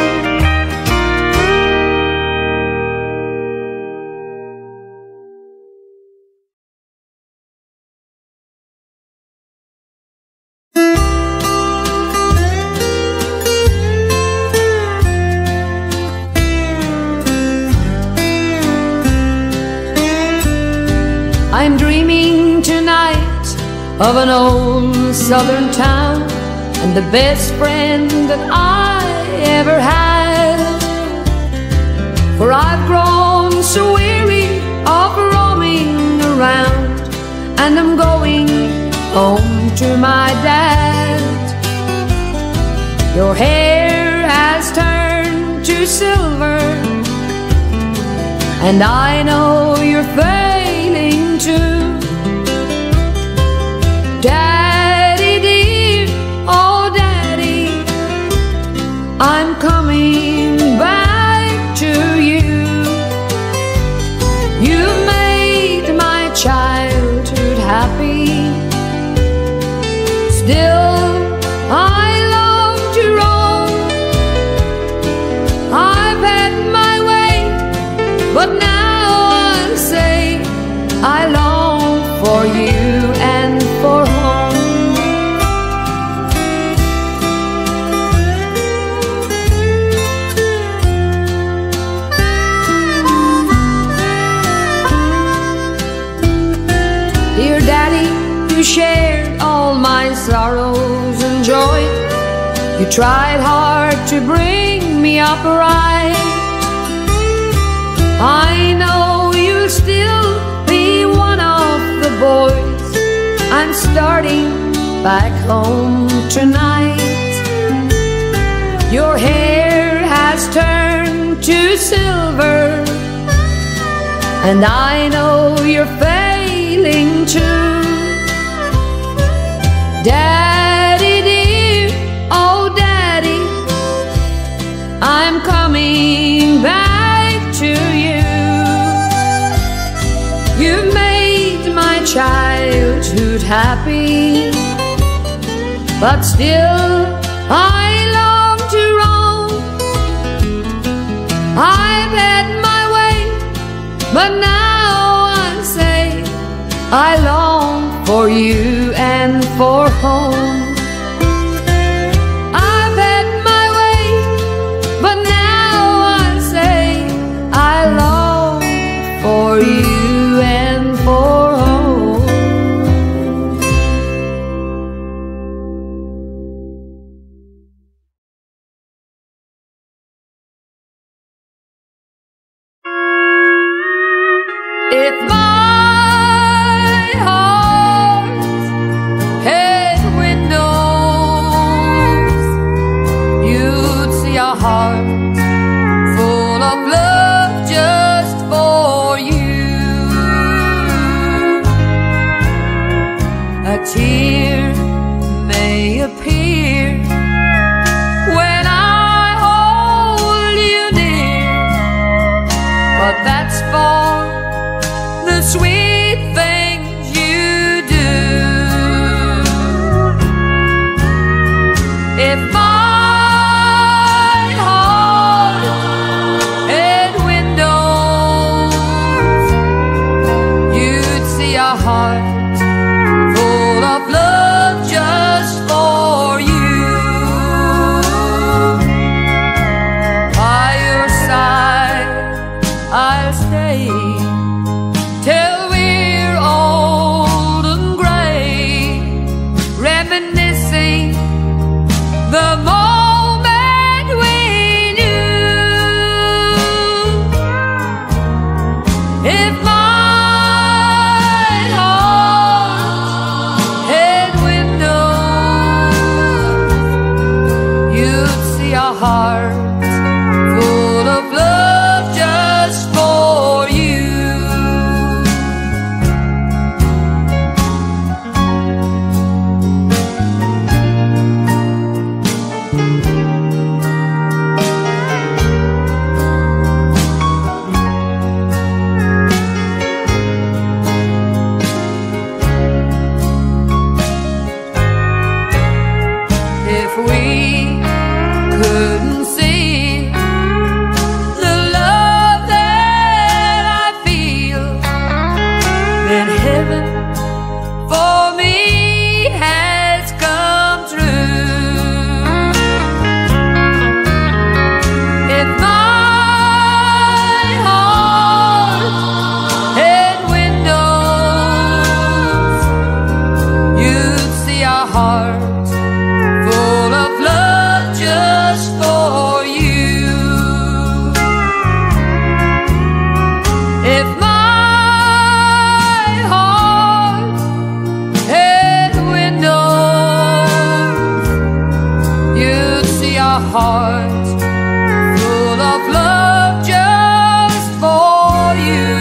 I'm dreaming tonight of an old southern town and the best friend that I ever had. For I've grown so weary of roaming around, and I'm going home to my dad. Your hair has turned to silver, and I know you're failing too. Daddy dear, oh daddy, I'm coming back to you. You made my childhood happy. Still I long to roam. I've had my way, but now I'll say I long for you and for home. Dear Daddy, you shared all my sorrows and joy. You tried hard to bring me up right. I know you'll still be one of the boys. I'm starting back home tonight. Your hair has turned to silver, and I know you're failing too. Daddy dear, oh daddy, I'm coming back to you. You made my childhood happy, but still I long to roam. I've had my way, but now I say I long for you and for home. I've had my way, but now I say I long for you and for home. If my heart had windows, you'd see a heart full of love just for you. A tear may appear when I hold you near, but that's for the sweet things you do. If my heart had windows, you'd see a heart full of love just for heart full of love just for you. If my heart had windows, you'd see a heart full of love just for you.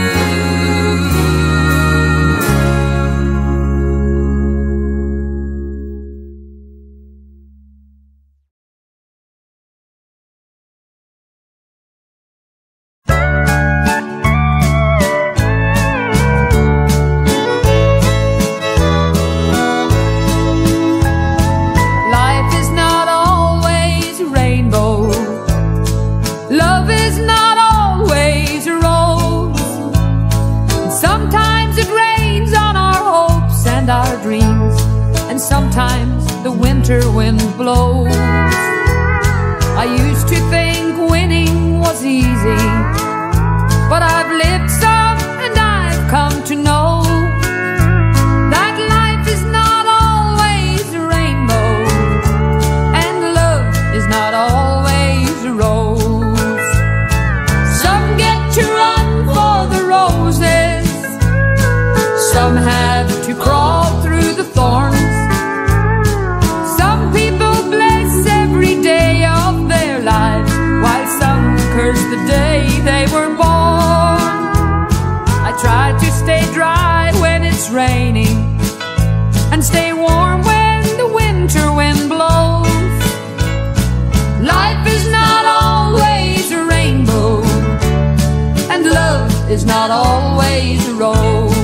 Life is not always rainbow. Love is not always a rose. Sometimes it rains on our hopes and our dreams, and sometimes the winter wind blows. I used to think winning was easy, but I've lived some and I've come to know that life is not always a rainbow, and love is not always a rose. Some get to run for the roses, some have to crawl through the thorns. Some people bless every day of their lives, while some curse the day they were born. I try to stay dry when it's raining, and stay warm when the winter wind blows. Life is not always a rainbow, and love is not always a rose.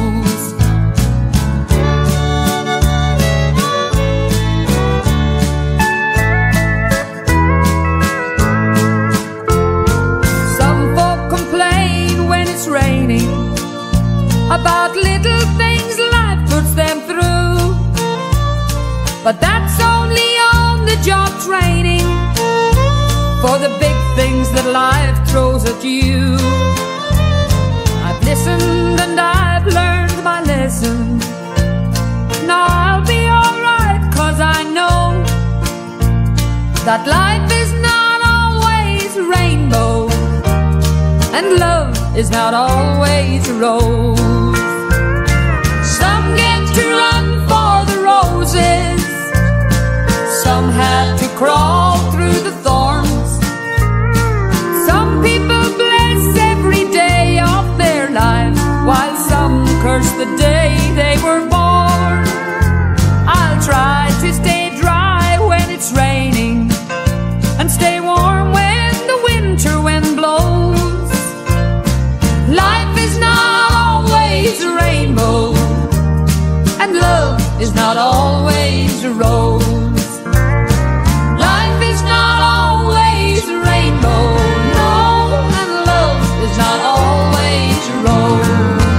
Some folk complain when it's raining about little things life puts them through, but that's only on the job training for the big things that life throws at you. I've listened and I've learned my lesson. Now I'll be alright, 'cause I know that life is not always a rainbow, and love is not always a rose. Some get to run for the roses, some have to crawl through the thorns. Some people bless every day of their lives, while some curse the day they were born. I'll try to stay dry when it's raining, and stay warm when the winter wind blows. Life is not always a rainbow, and love is not always a rose. Life is not always a rainbow, no, and love is not always a rose.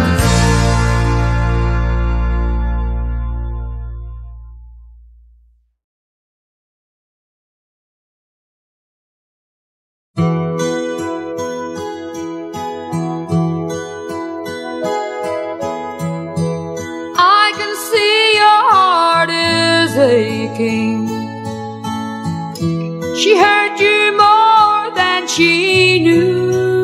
I can see your heart is aching. She hurt you more than she knew.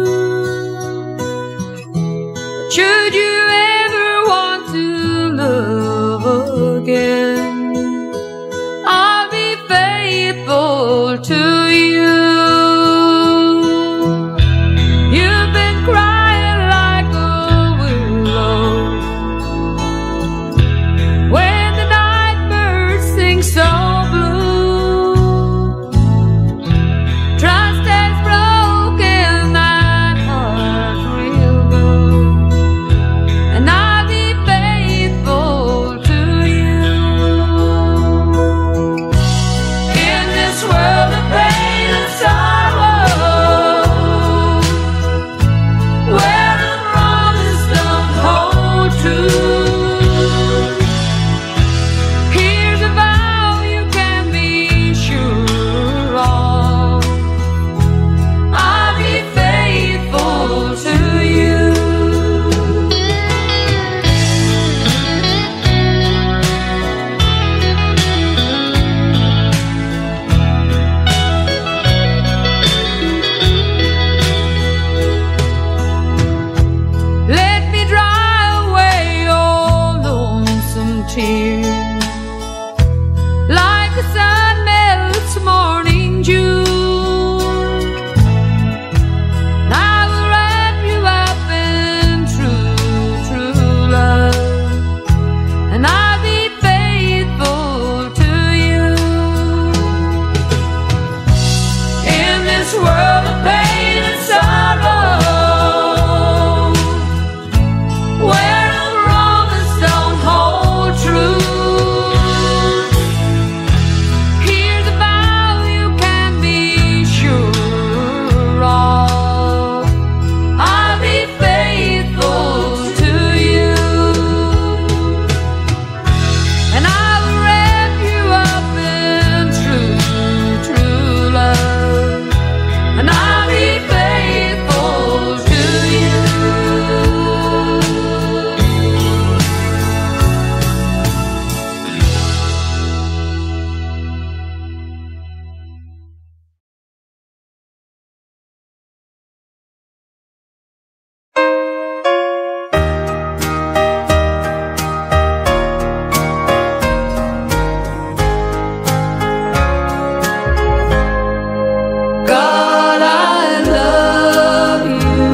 But should you ever want to love again, I'll be faithful to you. You've been crying like a willow when the night birds sing so blue. tears. Like the sun melts morning dew, I will wrap you up in true, true love, and I'll be faithful to you. In this world of pain and sorrow, where a promise don't hold true, here's a vow you can be sure of: I'll be faithful to you, and I will wrap you up in true, true love, and I'll be faithful to you. God, I love you.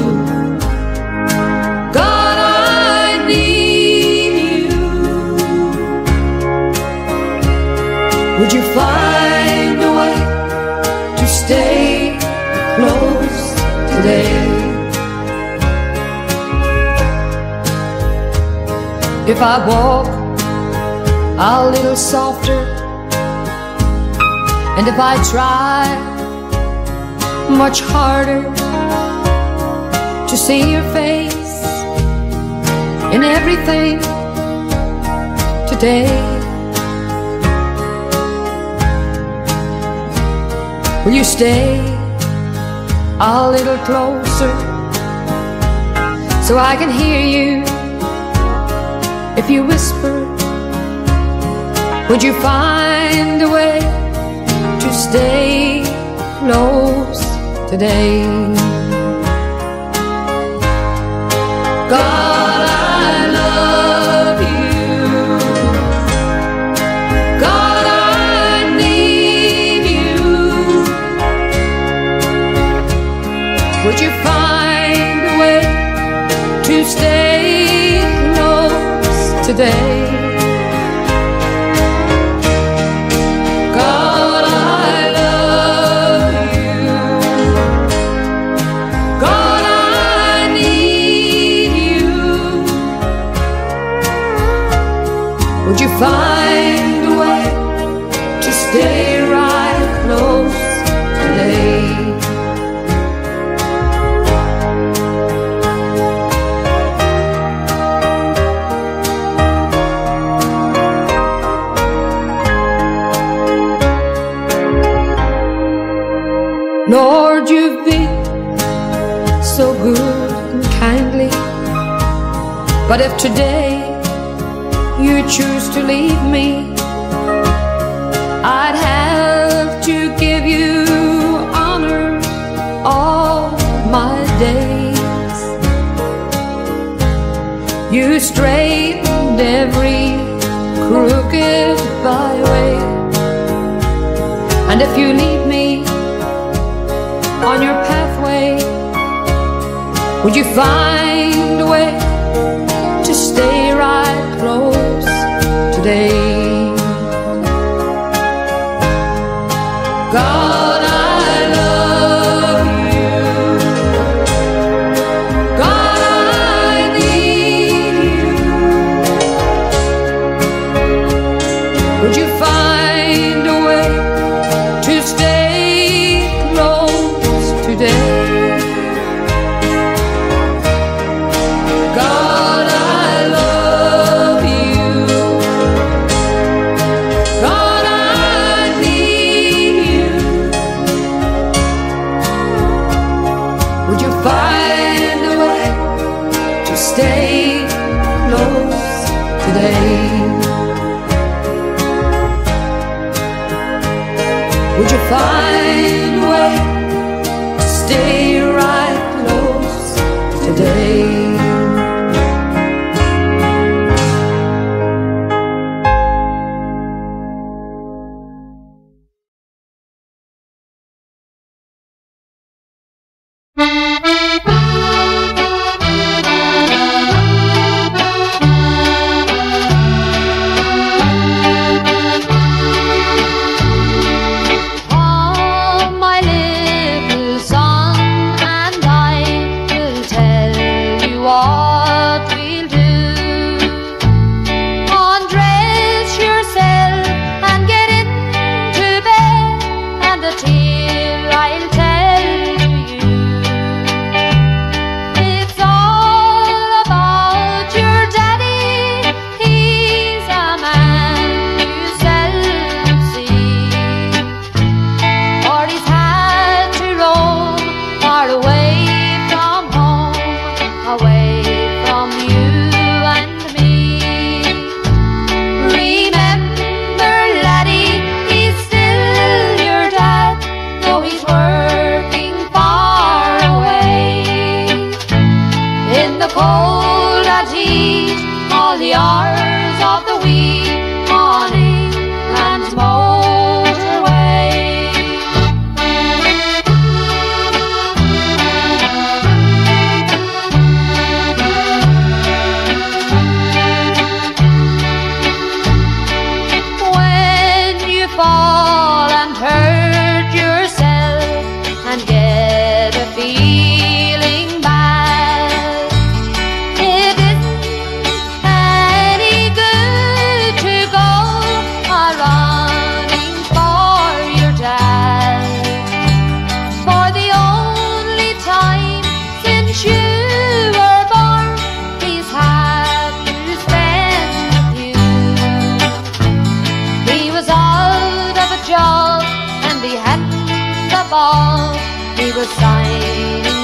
God, I need you. Would you find a way to stay close today? If I walk a little softer, and if I try much harder to see your face in everything today, will you stay a little closer so I can hear you if you whisper? Would you find a way to stay close today? God, I love you. God, I need you. Would you find a way to stay close today? God, I love you. God, I need you. Would you find a way to stay right close today? Lord, you've been so good and kindly, but if today you choose to leave me, I'd have to give you honor all my days. You straightened every crooked byway, and if you leave me on your pathway, would you find a way to stay right close today? God, I love you. God, I need you. Would you find a way to stay close today? God, I love you. God, I need you. Would you find a way to stay close today? Would you find a way to stay right close today?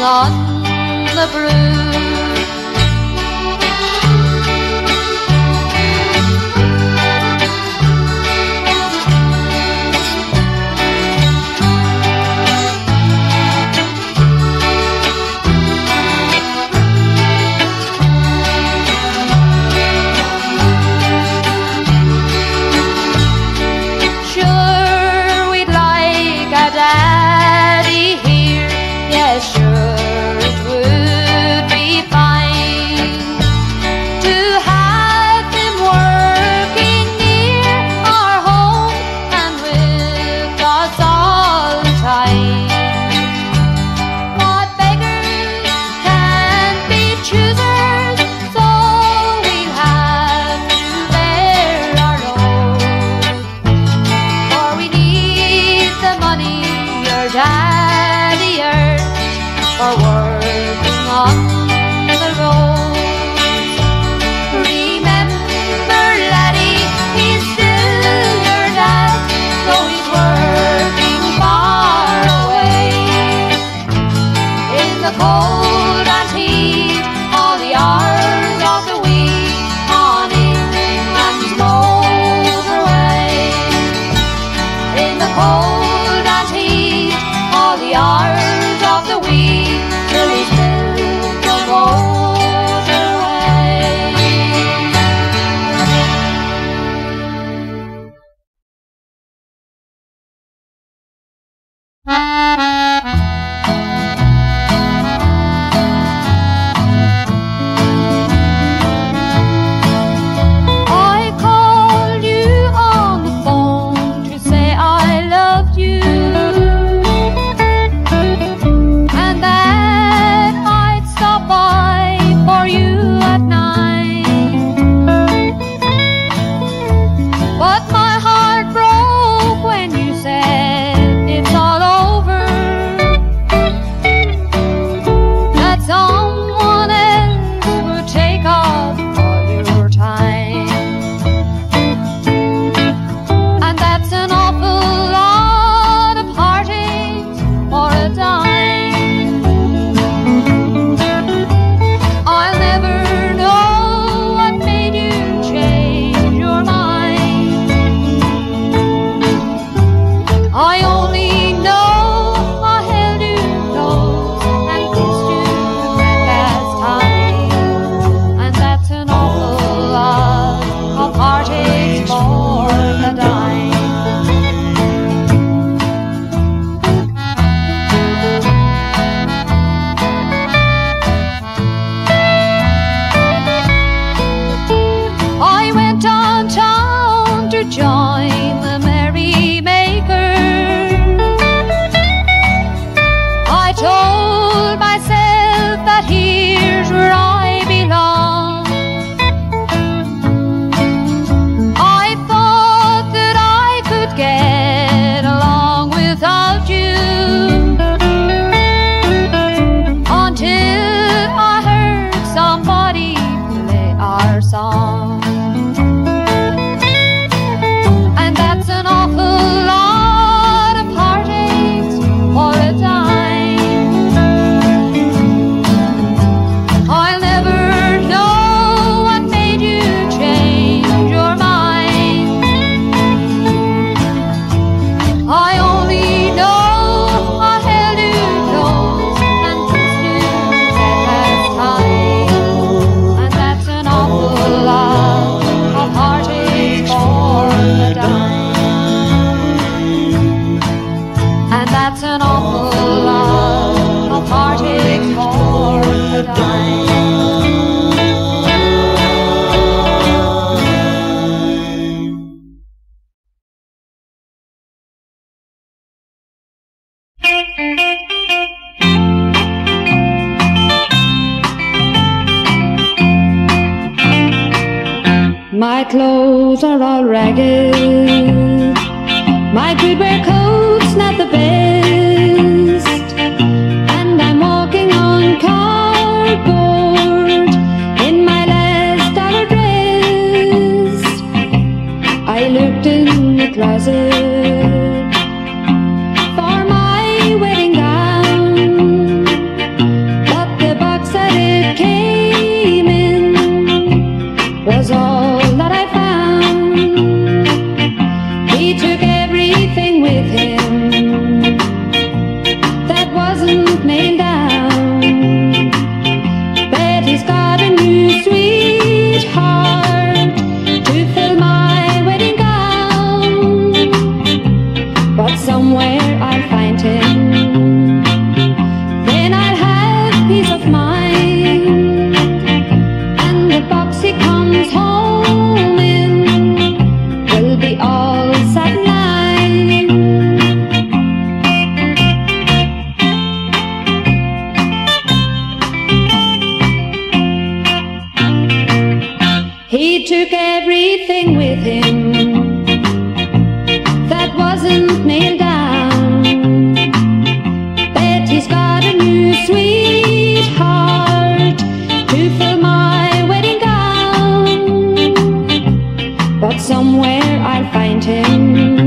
on the brew. My clothes are all ragged, my good wear coat's not the best, and I'm walking on cardboard in my last dollar dress. I looked in the closet for my wedding gown, but somewhere I'll find him.